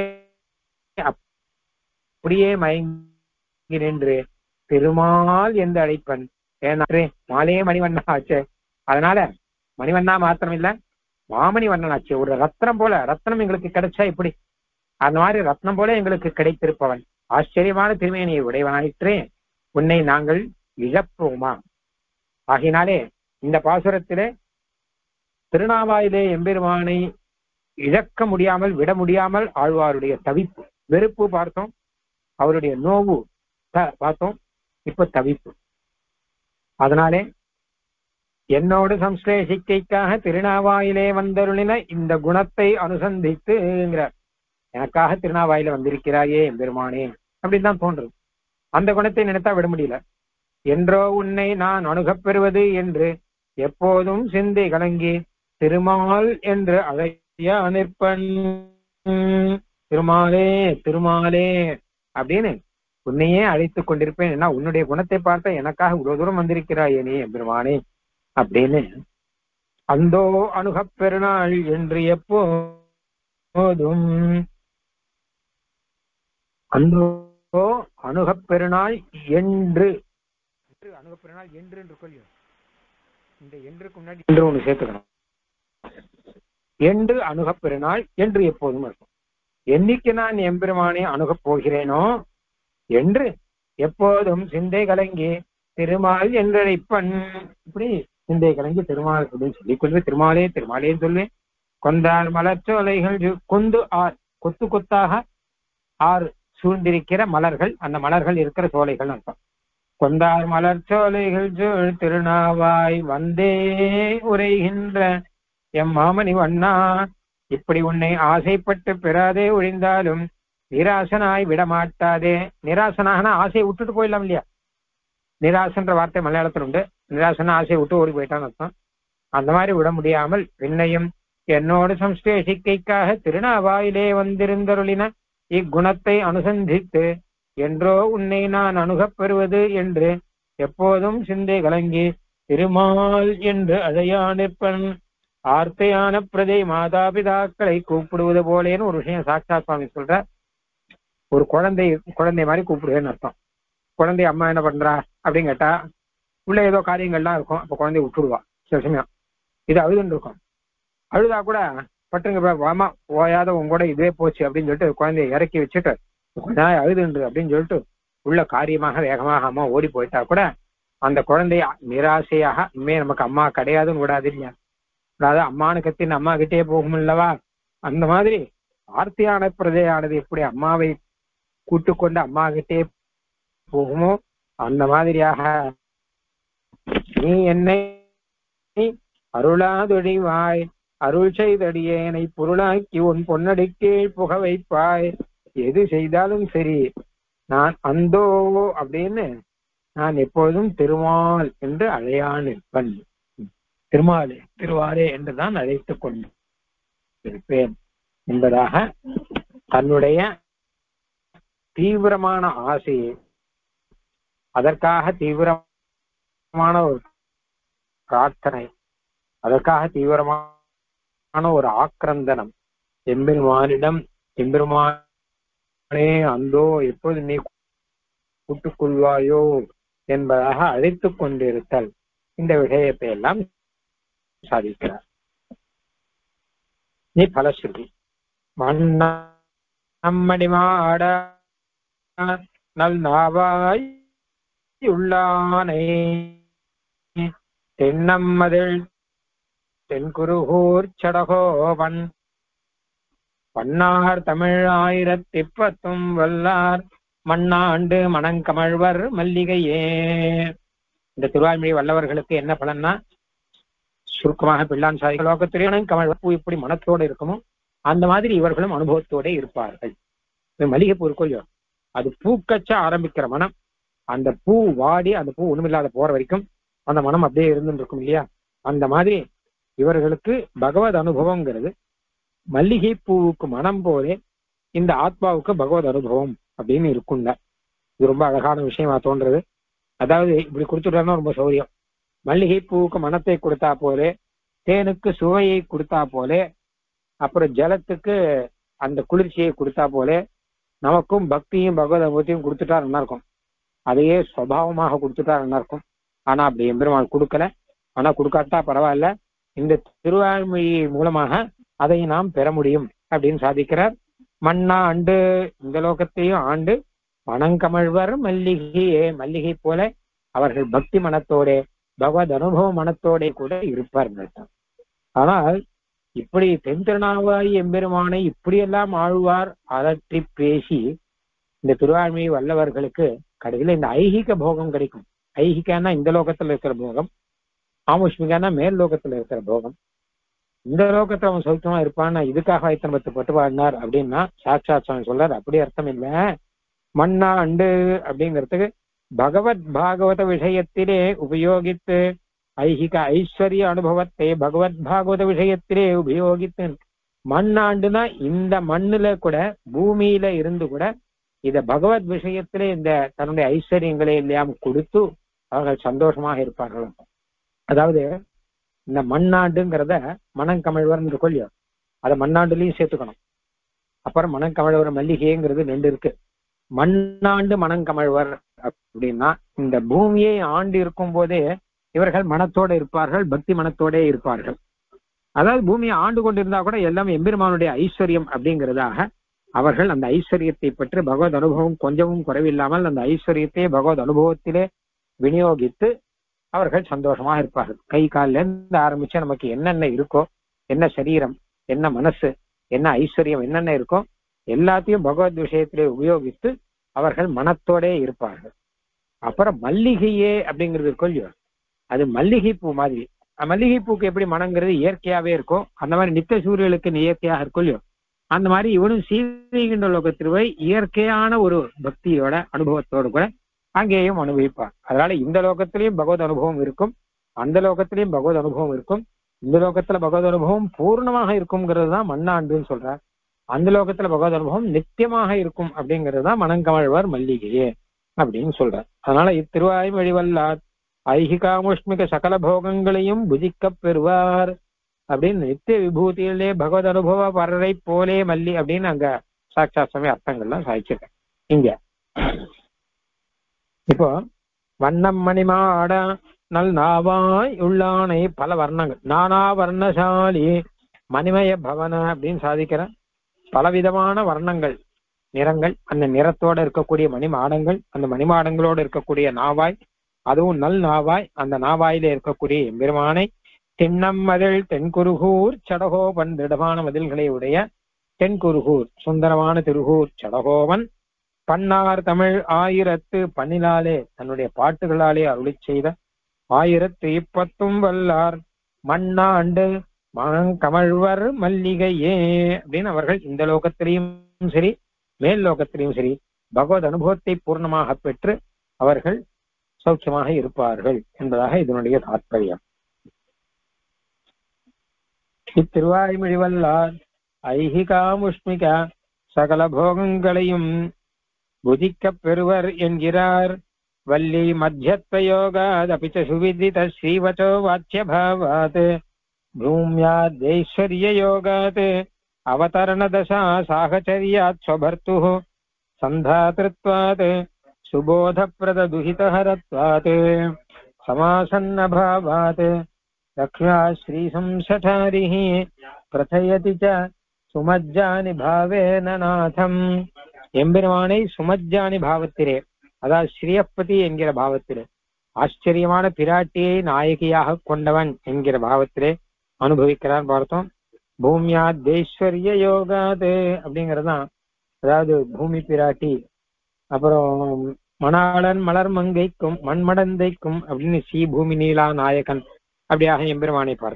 அப்படியே மயங்கி நின்று திருமால் என்று அழைப்பன். ஏன்னாரே மாலே மணிவண்ணா ஆச்சு. அதனால மணிவண்ணா மாத்திரம் இல்ல, மாமணி வண்ணன் ஆச்சு. ஒரு ரத்னம் போல, ரத்னம் எங்களுக்கு கிடைச்சா இப்படி அந்த மாதிரி ரத்னம் போல எங்களுக்கு கிடைத்திருப்பவன், ஆச்சரியமான திருமேனியை உடையவனாயிற்றே, உன்னை நாங்கள் இழப்போமா? ஆகினாலே இந்த பாசுரத்திலே திருநாவாயிலே எம்பெருமானை இழக்க முடியாமல் விட முடியாமல் ஆழ்வாருடைய தவிப்பு, வெறுப்பு பார்த்தோம், அவருடைய நோவு பார்த்தோம், இப்ப தவிப்பு. அதனாலே என்னோடு சம்ஸ்லேஷிக்கைக்காக திருநாவாயிலே வந்தருளின இந்த குணத்தை அனுசந்தித்துங்கிறார். எனக்காக திருநாவாயில வந்திருக்கிறாயே எம்பெருமானே அப்படின்னு தான் தோன்றுது. அந்த குணத்தை நினைத்தா விட முடியல. என்றோ உன்னை நான் அணுகப் பெறுவது என்று எப்போதும் சிந்தை கலங்கி திருமால் என்று அழைய நிற்பன். திருமாலே திருமாலே அப்படின்னு உன்னையே அழைத்துக் கொண்டிருப்பேன். ஏன்னா உன்னுடைய குணத்தை பார்த்த எனக்காக இவ்வளவு தூரம் வந்திருக்கிறாயே நீ எம்பெருமானே அப்படின்னு. அந்தோ அணுகப் பெருநாள் என்று எப்போதும், அந்தோ அணுகப் பெருநாள் என்று, அணுகப் பெருநாள் என்று என்று கொள்ளும். இந்த என்றுக்கு முன்னாடி என்று ஒண்ணு சேர்த்துக்கணும். என்று அணுகப் பெருநாள் என்று எப்போதும் இருக்கும். என்னைக்கு நான் எம்பெருமானை அணுகப் போகிறேனோ என்று எப்போதும் சிந்தை கலங்கி திருமால் என்றழைப்பன். இப்படி சிந்தை கலங்கி திருமால் அப்படின்னு சொல்லிக் கொள்வேன். திருமாலே திருமாலேன்னு சொல்வேன். கொந்தார் மலர்ச்சோலைகள் கொந்து ஆர், கொத்து கொத்தாக ஆறு சூழ்ந்திருக்கிற மலர்கள், அந்த மலர்கள் இருக்கிற சோலைகள் அர்த்தம். கொந்தார் மலர்ச்சோலைகள் சூழ் திருநாவாய் வந்தே உரைகின்ற எம் மாமணி வண்ணா, இப்படி உன்னை ஆசைப்பட்டு பெறாதே ஒழிந்தாலும் நிராசனாய் விடமாட்டாதே. நிராசனாகனா ஆசையை விட்டுட்டு போயிடலாம் இல்லையா? நிராசன்ற வார்த்தை மலையாளத்தில் உண்டு. நிராசனா ஆசையை விட்டு ஓடி போயிட்டான்னு அர்த்தம். அந்த மாதிரி விட முடியாமல் பின்னையும் என்னோடு சம்ஸ்லேஷிக்கைக்காக திருநாவாயிலே வந்திருந்தருளின இக்குணத்தை அனுசந்தித்து என்றோ உன்னை நான் அணுகப் பெறுவது என்று எப்போதும் சிந்தை கலங்கி திருமால் என்று அழையா நிற்பன். ஆர்த்தையான பிரதை மாதாபிதாக்களை கூப்பிடுவது போலேன்னு ஒரு விஷயம் சாட்சாத் சுவாமி சொல்ற. ஒரு குழந்தை குழந்தை மாதிரி கூப்பிடுவேன்னு அர்த்தம். குழந்தை அம்மா என்ன பண்றா அப்படின்னு கேட்டா உள்ள ஏதோ காரியங்கள்லாம் இருக்கும். அப்ப குழந்தைய விட்டுடுவா சில சமயம். இது அழுதுன்னு இருக்கும். அழுதா கூட பட்டுங்க வாமா ஓயாத உங்க கூட இதே போச்சு அப்படின்னு சொல்லிட்டு குழந்தைய இறக்கி வச்சுட்டு கொஞ்ச நாள் அழுதுன்று அப்படின்னு சொல்லிட்டு உள்ள காரியமாக வேகமாக அம்மா ஓடி போயிட்டா கூட அந்த குழந்தைய நிராசையாக இனிமே நமக்கு அம்மா கிடையாதுன்னு விடாது இல்லையா? அதாவது அம்மானு கத்தின்னு அம்மா கிட்டே போகும் இல்லவா? அந்த மாதிரி ஆர்த்தியான பிரதையானது எப்படி அம்மாவை கூட்டு கொண்டு அம்மா கிட்டே போகுமோ அந்த மாதிரியாக நீ என்னை அருளாதொழிவாய், அருள் செய்தடியேனை பொருளாக்கி உன் பொன்னடிக்கீழ் புக வைப்பாய். எது செய்தாலும் சரி நான் அந்தோ அப்படின்னு நான் எப்பொழுதும் திருமால் என்று அழையான் இருப்பன். திருமாலே திருவாரே என்றுதான் அழைத்துக் கொண்டு இருப்பேன் என்பதாக தன்னுடைய தீவிரமான ஆசையை, அதற்காக தீவிரமான ஒரு பிரார்த்தனை, அதற்காக தீவிரமான ஒரு ஆக்கிரந்தனம் எம்பெருமானிடம், எம்பெருமானே அந்தோ எப்போது நீ கூட்டுக் கொள்வாயோ என்பதாக அழைத்துக் கொண்டிருத்தல், இந்த விஷயத்தை எல்லாம் சாதிக்கிறார். நீ பலஸ்ருதி நம்மடிமாட நல் நாவாய் உள்ளானை தென்னம்மதில் தென்குருகூர் சடகோவன் பன்னார் தமிழ் ஆயிரத்தி பத்தும் வல்லார் மண்ணாண்டு மணங்கமழ்வர் மல்லிகையே. இந்த திருவாய்மொழி வல்லவர்களுக்கு என்ன பலன்னா, சுருக்கமாக பிள்ளான் சாதிகள் லோகத்திலே கமழ்வர் பூ இப்படி மனத்தோடு இருக்குமோ அந்த மாதிரி இவர்களும் அனுபவத்தோட இருப்பார்கள். மல்லிகை பூ இருக்கோ இல்லையோ, அது பூக்கச்ச ஆரம்பிக்கிற மனம், அந்த பூ வாடி அந்த பூ ஒண்ணுமில்லாத போற வரைக்கும் அந்த மனம் அப்படியே இருந்துட்டு இருக்கும் இல்லையா, அந்த மாதிரி இவர்களுக்கு பகவத் அனுபவங்கிறது மல்லிகை பூவுக்கு மனம் போலே இந்த ஆத்மாவுக்கு பகவத் அனுபவம் அப்படின்னு இருக்குங்க. இது ரொம்ப அழகான விஷயமா தோன்றது. அதாவது இப்படி கொடுத்துட்டோம்னா ரொம்ப சௌரியம். மல்லிகை பூவுக்கு மனத்தை கொடுத்தா போலே, தேனுக்கு சுவையை கொடுத்தா போலே, அப்புறம் ஜலத்துக்கு அந்த குளிர்ச்சியை கொடுத்தா போலே, நமக்கும் பக்தியும் பகவத் அனுபவத்தையும் கொடுத்துட்டா நல்லா இருக்கும். அதையே சுவாவமாக கொடுத்துட்டா நல்லா இருக்கும். ஆனா அப்படி எம்பெருமான் கொடுக்கல. ஆனா கொடுக்காட்டா பரவாயில்ல, இந்த திருவாய்மொழி மூலமாக அதை நாம் பெற முடியும் அப்படின்னு சாதிக்கிறார். மண்ணா ஆண்டு, இந்த லோகத்தையும் ஆண்டு மணங்கமழ்வர் மல்லிகையே, மல்லிகை போல அவர்கள் பக்தி மனத்தோட பகவத் அனுபவ மனத்தோட கூட இருப்பார்கள். ஆனால் இப்படி தென் திருநாவாய் எம்பெருமானை இப்படியெல்லாம் ஆழ்வார் அதற்றி பேசி இந்த திருவாய்மொழி வல்லவர்களுக்கு கடைசியில இந்த ஐகிக போகம் கிடைக்கும். ஐகிகானா இந்த லோகத்துல இருக்கிற போகம், ஆமுஷ்மிகானா மேல் லோகத்துல இருக்கிற போகம். இந்த லோகத்துல அவன் சௌக்கியமா இருப்பான்னா இதுக்காக இத்தனை பத்து பட்டு வாழ்ந்தார் அப்படின்னா சாட்சாத் சுவாமி சொல்றார், அப்படி அர்த்தம் இல்ல. மண்ணா அண்டு அப்படிங்கிறதுக்கு பகவத் பாகவத விஷயத்திலே உபயோகித்து ஐகிக ஐஸ்வர்ய அனுபவத்தை பகவத் பாகவத விஷயத்திலே உபயோகித்து, மண்ணாண்டுனா இந்த மண்ணுல கூட பூமியில இருந்து கூட இத பகவத் விஷயத்திலே இந்த தன்னுடைய ஐஸ்வர்யங்களை எல்லாம் கொடுத்து அவர்கள் சந்தோஷமாக இருப்பார்கள். அதாவது இந்த மண்ணாண்டுங்கிறத மணங்கமழ்வர் கொள்ளியோ அதை மண்ணாண்டுலயும் சேர்த்துக்கணும். அப்புறம் மணங்கமழ்வர் மல்லிகைங்கிறது ரெண்டு இருக்கு. மண்ணாண்டு மணங்கமழ்வர் அப்படின்னா இந்த பூமியை ஆண்டு இருக்கும் போதே இவர்கள் மனத்தோட இருப்பார்கள், பக்தி மனத்தோட இருப்பார்கள். அதாவது பூமியை ஆண்டு கொண்டிருந்தா கூட எல்லாம் எம்பெருமானுடைய ஐஸ்வர்யம் அப்படிங்கிறதாக அவர்கள் அந்த ஐஸ்வர்யத்தை பற்றி பகவத் அனுபவம் கொஞ்சமும் குறைவில்லாமல் அந்த ஐஸ்வர்யத்தை பகவத் அனுபவத்திலே விநியோகித்து அவர்கள் சந்தோஷமாக இருப்பார்கள். கை காலில இருந்து ஆரம்பிச்சு நமக்கு என்னென்ன இருக்கோ, என்ன சரீரம், என்ன மனசு, என்ன ஐஸ்வர்யம் என்னென்ன இருக்கோ எல்லாத்தையும் பகவத் விஷயத்திலே உபயோகித்து அவர்கள் மனத்தோடே இருப்பார்கள். அப்புறம் மல்லிகையே அப்படிங்கிறது இருக்கோ இல்லையோ, அது மல்லிகை பூ மாதிரி. மல்லிகை பூக்கு எப்படி மனங்கிறது இயற்கையாவே இருக்கும், அந்த மாதிரி நித்திய சூரியனுக்கு இயற்கையாக இருக்கும் இல்லையோ, அந்த மாதிரி இவனும் சீவிகின்ற லோகத்தில் போய் இயற்கையான ஒரு பக்தியோட அனுபவத்தோடு கூட அங்கேயும் அனுபவிப்பார். அதனால இந்த லோகத்திலையும் பகவத் அனுபவம் இருக்கும், அந்த லோகத்திலையும் பகவத் அனுபவம் இருக்கும். இந்த லோகத்துல பகவத் அனுபவம் பூர்ணமாக இருக்கும்ங்கிறது தான் மண்ணாண்டுன்னு சொல்றார். அந்த லோகத்துல பகவத் அனுபவம் நித்தியமாக இருக்கும் அப்படிங்கிறது தான் மணங்கமழ்வார் மல்லிகையே அப்படின்னு சொல்றார். அதனால இத்திருவாய்மொழி வல்லார் ஐகிகாமுஷ்மிக சகல போகங்களையும் புஜிக்க பெறுவார் அப்படின்னு நித்திய விபூதியிலே பகவத் அனுபவ பரரை போலே மல்லி அப்படின்னு அங்க சாட்சாத் சுவாமி அர்த்தங்கள்லாம் சாதிச்சிருக்கேன். இங்க இப்போ வண்ணம் மணிமாட நல் நாவாய் உள்ளானை பல வர்ணங்கள், நானா வர்ணசாலி மணிமய பவன அப்படின்னு சாதிக்கிற பலவிதமான வர்ணங்கள், நிறங்கள், அந்த நிறத்தோட இருக்கக்கூடிய மணிமாடங்கள், அந்த மணிமாடங்களோடு இருக்கக்கூடிய நாவாய், அதுவும் நல் நாவாய், அந்த நாவாயில இருக்கக்கூடிய எம்பெருமானை திண்ணம் மதில் தென்குருகூர் சடகோபன், திடமான மதில்களை உடைய தென்குருகூர் சுந்தரமான திருகூர் சடகோபன் பன்னார் தமிழ் ஆயிரத்து பன்னினாலே தன்னுடைய பாட்டுகளாலே அருளி செய்த ஆயிரத்து இப்பத்தும் வல்லார் மண்ணாண்டு மணங்கமழ்வர் மல்லிகையே அப்படின்னு அவர்கள் இந்த லோகத்திலையும் சரி மேல் லோகத்திலையும் சரி பகவத் அனுபவத்தை பூர்ணமாக பெற்று அவர்கள் சௌக்கியமாக இருப்பார்கள் என்பதாக இதனுடைய தாற்பயம். இத்திருவாய்மொழி வல்லார் ஐகிகாமுஷ்மிக சகல போகங்களையும் புதிக்க பெறுவர் என்கிறார். வள்ளி மத்தியத்வயோகாத் அபிச்ச சுவிதித ஸ்ரீவச்சோ வாச்சியபாவாத் பூம்யாத்ஐஸ்வர்ய யோகாத் அவதரண தசா சாகச்சர்யாத் ஸ்வபர்த்துः சந்தாத்ருத்வாத் சுபோதப்ரத துஹிதஹரத்வாத் சமாசன்ன பாவாத் லக்ஷ்ம்யா ஸ்ரீ சம்சடாரிஹ பிரதயதி ச சுமஜ்ஜானி பாவேன நாதம். எம்பெருமானை சுமஜ்ஜானி பாவத்திலே, அதாவது ஸ்ரீயப்பதி என்கிற பாவத்திலே, ஆச்சரியமான பிராட்டியை நாயகியாக கொண்டவன் என்கிற பாவத்திலே அனுபவிக்கிறான் பார்த்தோம். பூமியா தேஸ்வரிய யோகாது அப்படிங்கறதுதான். அதாவது பூமி பிராட்டி, அப்புறம் மணாளன் மலர் மங்கைக்கும் மண்மடந்தைக்கும் அப்படின்னு ஸ்ரீ பூமி நீலா நாயகன் அப்படியாக எம்பெருமானை பார்.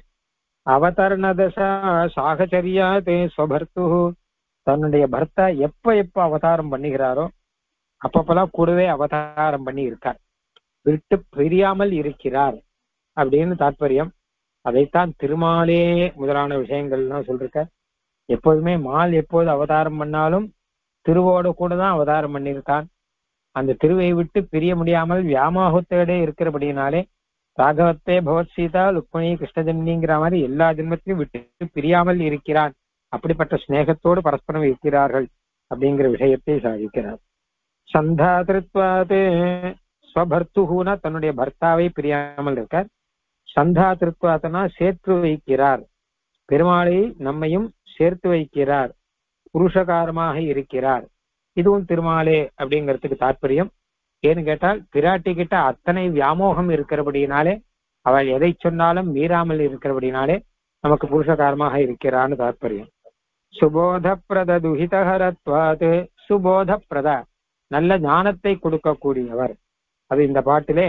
அவதரணதசா சாகச்சரியாதே ஸ்வபர்த்து, தன்னுடைய பர்த்தா எப்ப எப்ப அவதாரம் பண்ணுகிறாரோ அப்பப்பெல்லாம் கூடவே அவதாரம் பண்ணி இருக்கார், விட்டு பிரியாமல் இருக்கிறார் அப்படின்னு தாற்பயம். அதைத்தான் திருமாலே முதலான விஷயங்கள்லாம் சொல்லிருக்க. எப்போதுமே மால் எப்போது அவதாரம் பண்ணாலும் திருவோட கூட தான் அவதாரம் பண்ணியிருக்கான். அந்த திருவை விட்டு பிரிய முடியாமல் வியாமோகத்தோட இருக்கிறபடினாலே ராகவத்தே பகவத் சீதா ருக்மிணி கிருஷ்ணஜன்னிங்கிற மாதிரி எல்லா ஜென்மத்திலையும் விட்டு பிரியாமல் இருக்கிறான். அப்படிப்பட்ட ஸ்நேகத்தோடு பரஸ்பரம் இருக்கிறார்கள் அப்படிங்கிற விஷயத்தை சாதிக்கிறார். சந்தாதிருத்வாது ஸ்வபர்த்துனா தன்னுடைய பர்த்தாவை பிரியாமல் இருக்கார். சந்தாதிருத்வாத்னா சேர்த்து வைக்கிறார், பெருமாளை நம்மையும் சேர்த்து வைக்கிறார், புருஷகாரமாக இருக்கிறார். இதுவும் திருமாலே அப்படிங்கிறதுக்கு தாற்பயம். ஏன்னு கேட்டால் பிராட்டி கிட்ட அத்தனை வியாமோகம் இருக்கிறபடினாலே, அவள் எதை சொன்னாலும் மீறாமல் இருக்கிறபடினாலே நமக்கு புருஷகாரமாக இருக்கிறான்னு தாற்பயம். சுபோத பிரத துஹிதஹரத்வாது, சுபோத பிரத நல்ல ஞானத்தை கொடுக்கக்கூடியவர். அது இந்த பாட்டிலே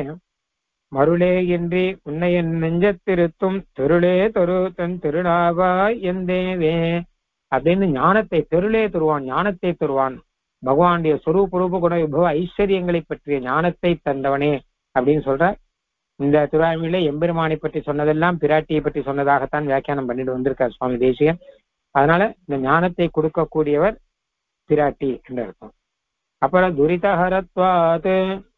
மருளே இன்றி உன்னையன் நெஞ்சத்திருத்தும் தெருளே தொரு தன் திருநாவாய் எந்தேவே அப்படின்னு ஞானத்தை தெருளே தருவான், ஞானத்தை தருவான். பகவானுடைய சொரூப ரூப குண விபவ ஐஸ்வர்யங்களை பற்றிய ஞானத்தை தந்தவனே அப்படின்னு சொல்ற. இந்த திருவாய்மொழியில எம்பெருமானை பற்றி சொன்னதெல்லாம் பிராட்டியை பற்றி சொன்னதாகத்தான் வியாக்கியானம் பண்ணிட்டு வந்திருக்கார் சுவாமி தேசிகன். அதனால இந்த ஞானத்தை கொடுக்கக்கூடியவர் பிராட்டி என்று அர்த்தம். அப்புறம் துரிதஹரத்வாது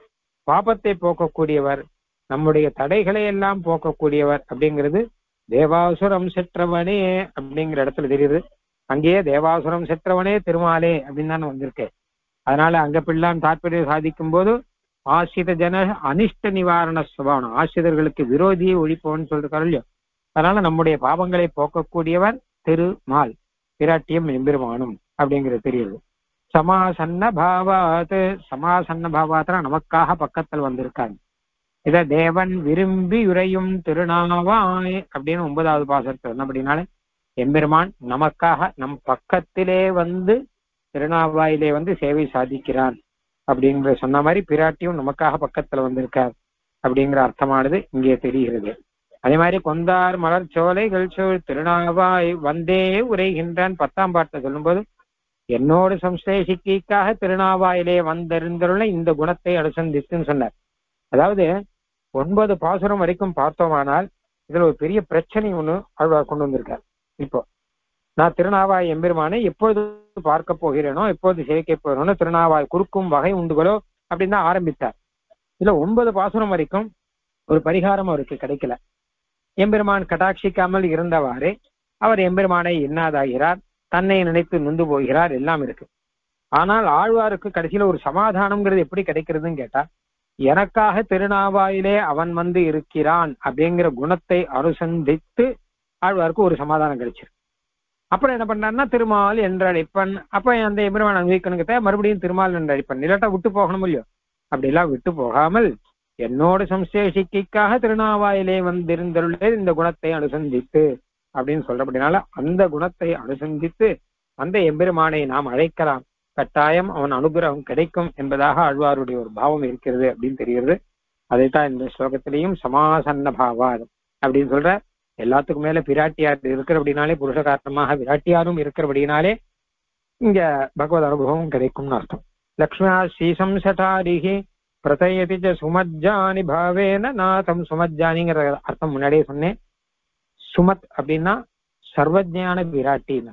பாபத்தை போக்கக்கூடியவர், நம்முடைய தடைகளை எல்லாம் போக்கக்கூடியவர் அப்படிங்கிறது தேவாசுரம் செற்றவனே அப்படிங்கிற இடத்துல தெரியுது. அங்கேயே தேவாசுரம் செற்றவனே திருமாலே அப்படின்னு தானே வந்திருக்கு. அதனால அங்க பிள்ளான் தாற்பயம் சாதிக்கும் போது ஆசிரித ஜன அனிஷ்ட நிவாரண சுபாவம், ஆசிரியர்களுக்கு விரோதியை ஒழிப்பவன் சொல்றாரு இல்லையோ. அதனால நம்முடைய பாவங்களை போக்கக்கூடியவர் திருமால், பிராட்டியம் எம்பெருமானும் அப்படிங்கிறது தெரியுது. சமாசன்ன பாவாத், சமாசன்ன பாவாத்னா நமக்காக பக்கத்தில் வந்திருக்காங்க. இத தேவன் விரும்பி உரையும் திருநாவாய் அப்படின்னு ஒன்பதாவது பாசத்தை சொன்னபடினால எம்பெருமான் நமக்காக நம் பக்கத்திலே வந்து திருநாவாயிலே வந்து சேவை சாதிக்கிறான் அப்படிங்கிற சொன்ன மாதிரி பிராட்டியும் நமக்காக பக்கத்துல வந்திருக்கார் அப்படிங்கிற அர்த்தமானது இங்கே தெரிகிறது. அதே மாதிரி கொந்தார் மலர் சோலைகள் சோழ் திருநாவாய் வந்தே உரைகின்றான் பத்தாம் பாட்டை சொல்லும்போது என்னோடு சம்சேஷிக்காக திருநாவாயிலே வந்திருந்துள்ள இந்த குணத்தை அனுசந்தித்துன்னு சொன்னார். அதாவது ஒன்பது பாசுரம் வரைக்கும் பார்த்தோமானால் இதுல ஒரு பெரிய பிரச்சனை ஒண்ணு ஆழ்வார் கொண்டு வந்திருக்கார். இப்போ நான் திருநாவாய் எம்பெருமானை எப்போது பார்க்க போகிறேனோ எப்போது சேவிக்க போகிறேனோ திருநாவாய் குறுக்கும் வகை உண்டுகளோ அப்படின்னு தான் ஆரம்பித்தார். இதுல ஒன்பது பாசுரம் வரைக்கும் ஒரு பரிகாரம் அவருக்கு கிடைக்கல. எம்பெருமான் கடாட்சிக்காமல் இருந்தவாறே அவர் எம்பெருமானை எண்ணாதாகிறார், தன்னை நினைத்து நொந்து போகிறார், எல்லாம் இருக்கு. ஆனால் ஆழ்வாருக்கு கடைசியில ஒரு சமாதானம்ங்கிறது எப்படி கிடைக்கிறதுன்னு கேட்டா, எனக்காக திருநாவாயிலே அவன் வந்து இருக்கிறான் அப்படிங்கிற குணத்தை அனுசந்தித்து ஆழ்வாருக்கு ஒரு சமாதானம் கிடைச்சிருக்கு. அப்புறம் என்ன பண்ணாருன்னா திருமால் என்றழைப்பன், அப்ப அந்த எம்பெருமான் அனுபவிக்கணுங்கிட்ட மறுபடியும் திருமால் என்றழைப்பன், இல்லாட்டா விட்டு போகணும் இல்லையோ. அப்படி எல்லாம் விட்டு போகாமல் என்னோட சம்சேஷிக்காக திருநாவாயிலே வந்திருந்துள்ளே இந்த குணத்தை அனுசந்தித்து அப்படின்னு சொல்றபடினால அந்த குணத்தை அனுசந்தித்து அந்த எம்பெருமானை நாம் அழைக்கலாம், கட்டாயம் அவன் அனுகிரகம் கிடைக்கும் என்பதாக ஆழ்வாருடைய ஒரு பாவம் இருக்கிறது அப்படின்னு தெரிகிறது. அதைத்தான் இந்த ஸ்லோகத்திலையும் சமாசன்ன பாவார் அப்படின்னு சொல்ற. எல்லாத்துக்கும் மேல பிராட்டியார் இருக்கிறபடினாலே புருஷகாரணமாக விராட்டியாரும் இருக்கிறபடினாலே இங்க பகவத் அனுபவம் கிடைக்கும்னு அர்த்தம். லக்ஷ்மியா ஸ்ரீசம்சடாரிகி பிரதயதி சுமஜ்ஜானி பாவேன நாதம், சுமஜ்ஜானிங்கிற அர்த்தம் முன்னாடியே சொன்னேன். சுமத் அப்படின்னா சர்வஜான விராட்டின்னு,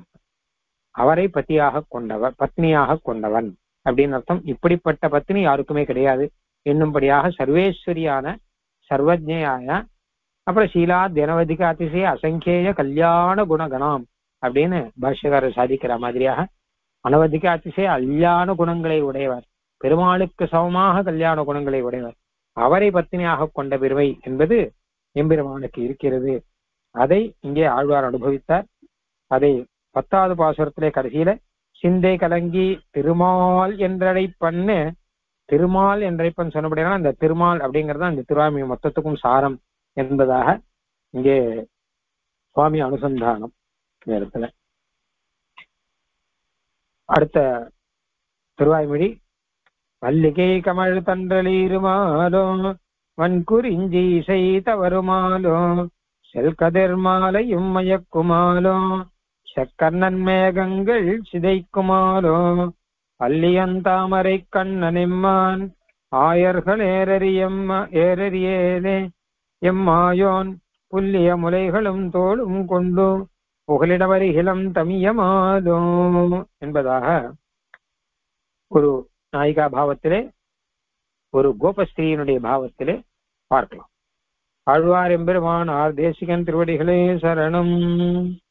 அவரை பத்தியாக கொண்டவர், பத்னியாக கொண்டவன் அப்படின்னு அர்த்தம். இப்படிப்பட்ட பத்னி யாருக்குமே கிடையாது என்னும்படியாக சர்வேஸ்வரியான சர்வஜ்ஞான, அப்புறம் சீலா தினவதிக அதிசய அசங்கேய கல்யாண குணகணம் அப்படின்னு பாஷ்யக்காரர் சாதிக்கிற மாதிரியாக அனவதிக அதிசய கல்யாண குணங்களை உடையவர், பெருமாளுக்கு சமமாக கல்யாண குணங்களை உடையவர், அவரை பத்னியாக கொண்ட பெருமை என்பது எம்பெருமானுக்கு இருக்கிறது. அதை இங்கே ஆழ்வார் அனுபவித்தார். அதை பத்தாவது பாசுரத்திலே கடைசியில சிந்தை கலங்கி திருமால் என்றழைப்பன்னு, திருமால் என்றழைப்பன் சொன்னபடினா அந்த திருமால் அப்படிங்கிறது அந்த திருவாமி மொத்தத்துக்கும் சாரம் என்பதாக இங்கே சுவாமி அனுசந்தானம். நேரத்துல. அடுத்த திருவாய்மொழி. மல்லிகை கமழ் தன்றலீருமாலோ வன்குறிஞ்சி இசை தவறுமாலோ செல்கதிர் மாலையும் மயக்குமாலோ செக்கண்ணன் மேகங்கள் சிதைக்குமாலோ பள்ளியந்தாமரை கண்ணனெம்மான் ஆயர்கள் ஏரறியம் ஏரறியேனே எம்மாயோன் புல்லிய முலைகளும் தோளும் கொண்டு புகலிடவரிகிலம் தமியமாதோ என்பதாக ஒரு நாயிகா பாவத்திலே, ஒரு கோபஸ்திரீனுடைய பாவத்திலே பார்க்கலாம். ஆழ்வார் எம்பெருமான் ஆர் தேசிகன் திருவடிகளே சரணம்.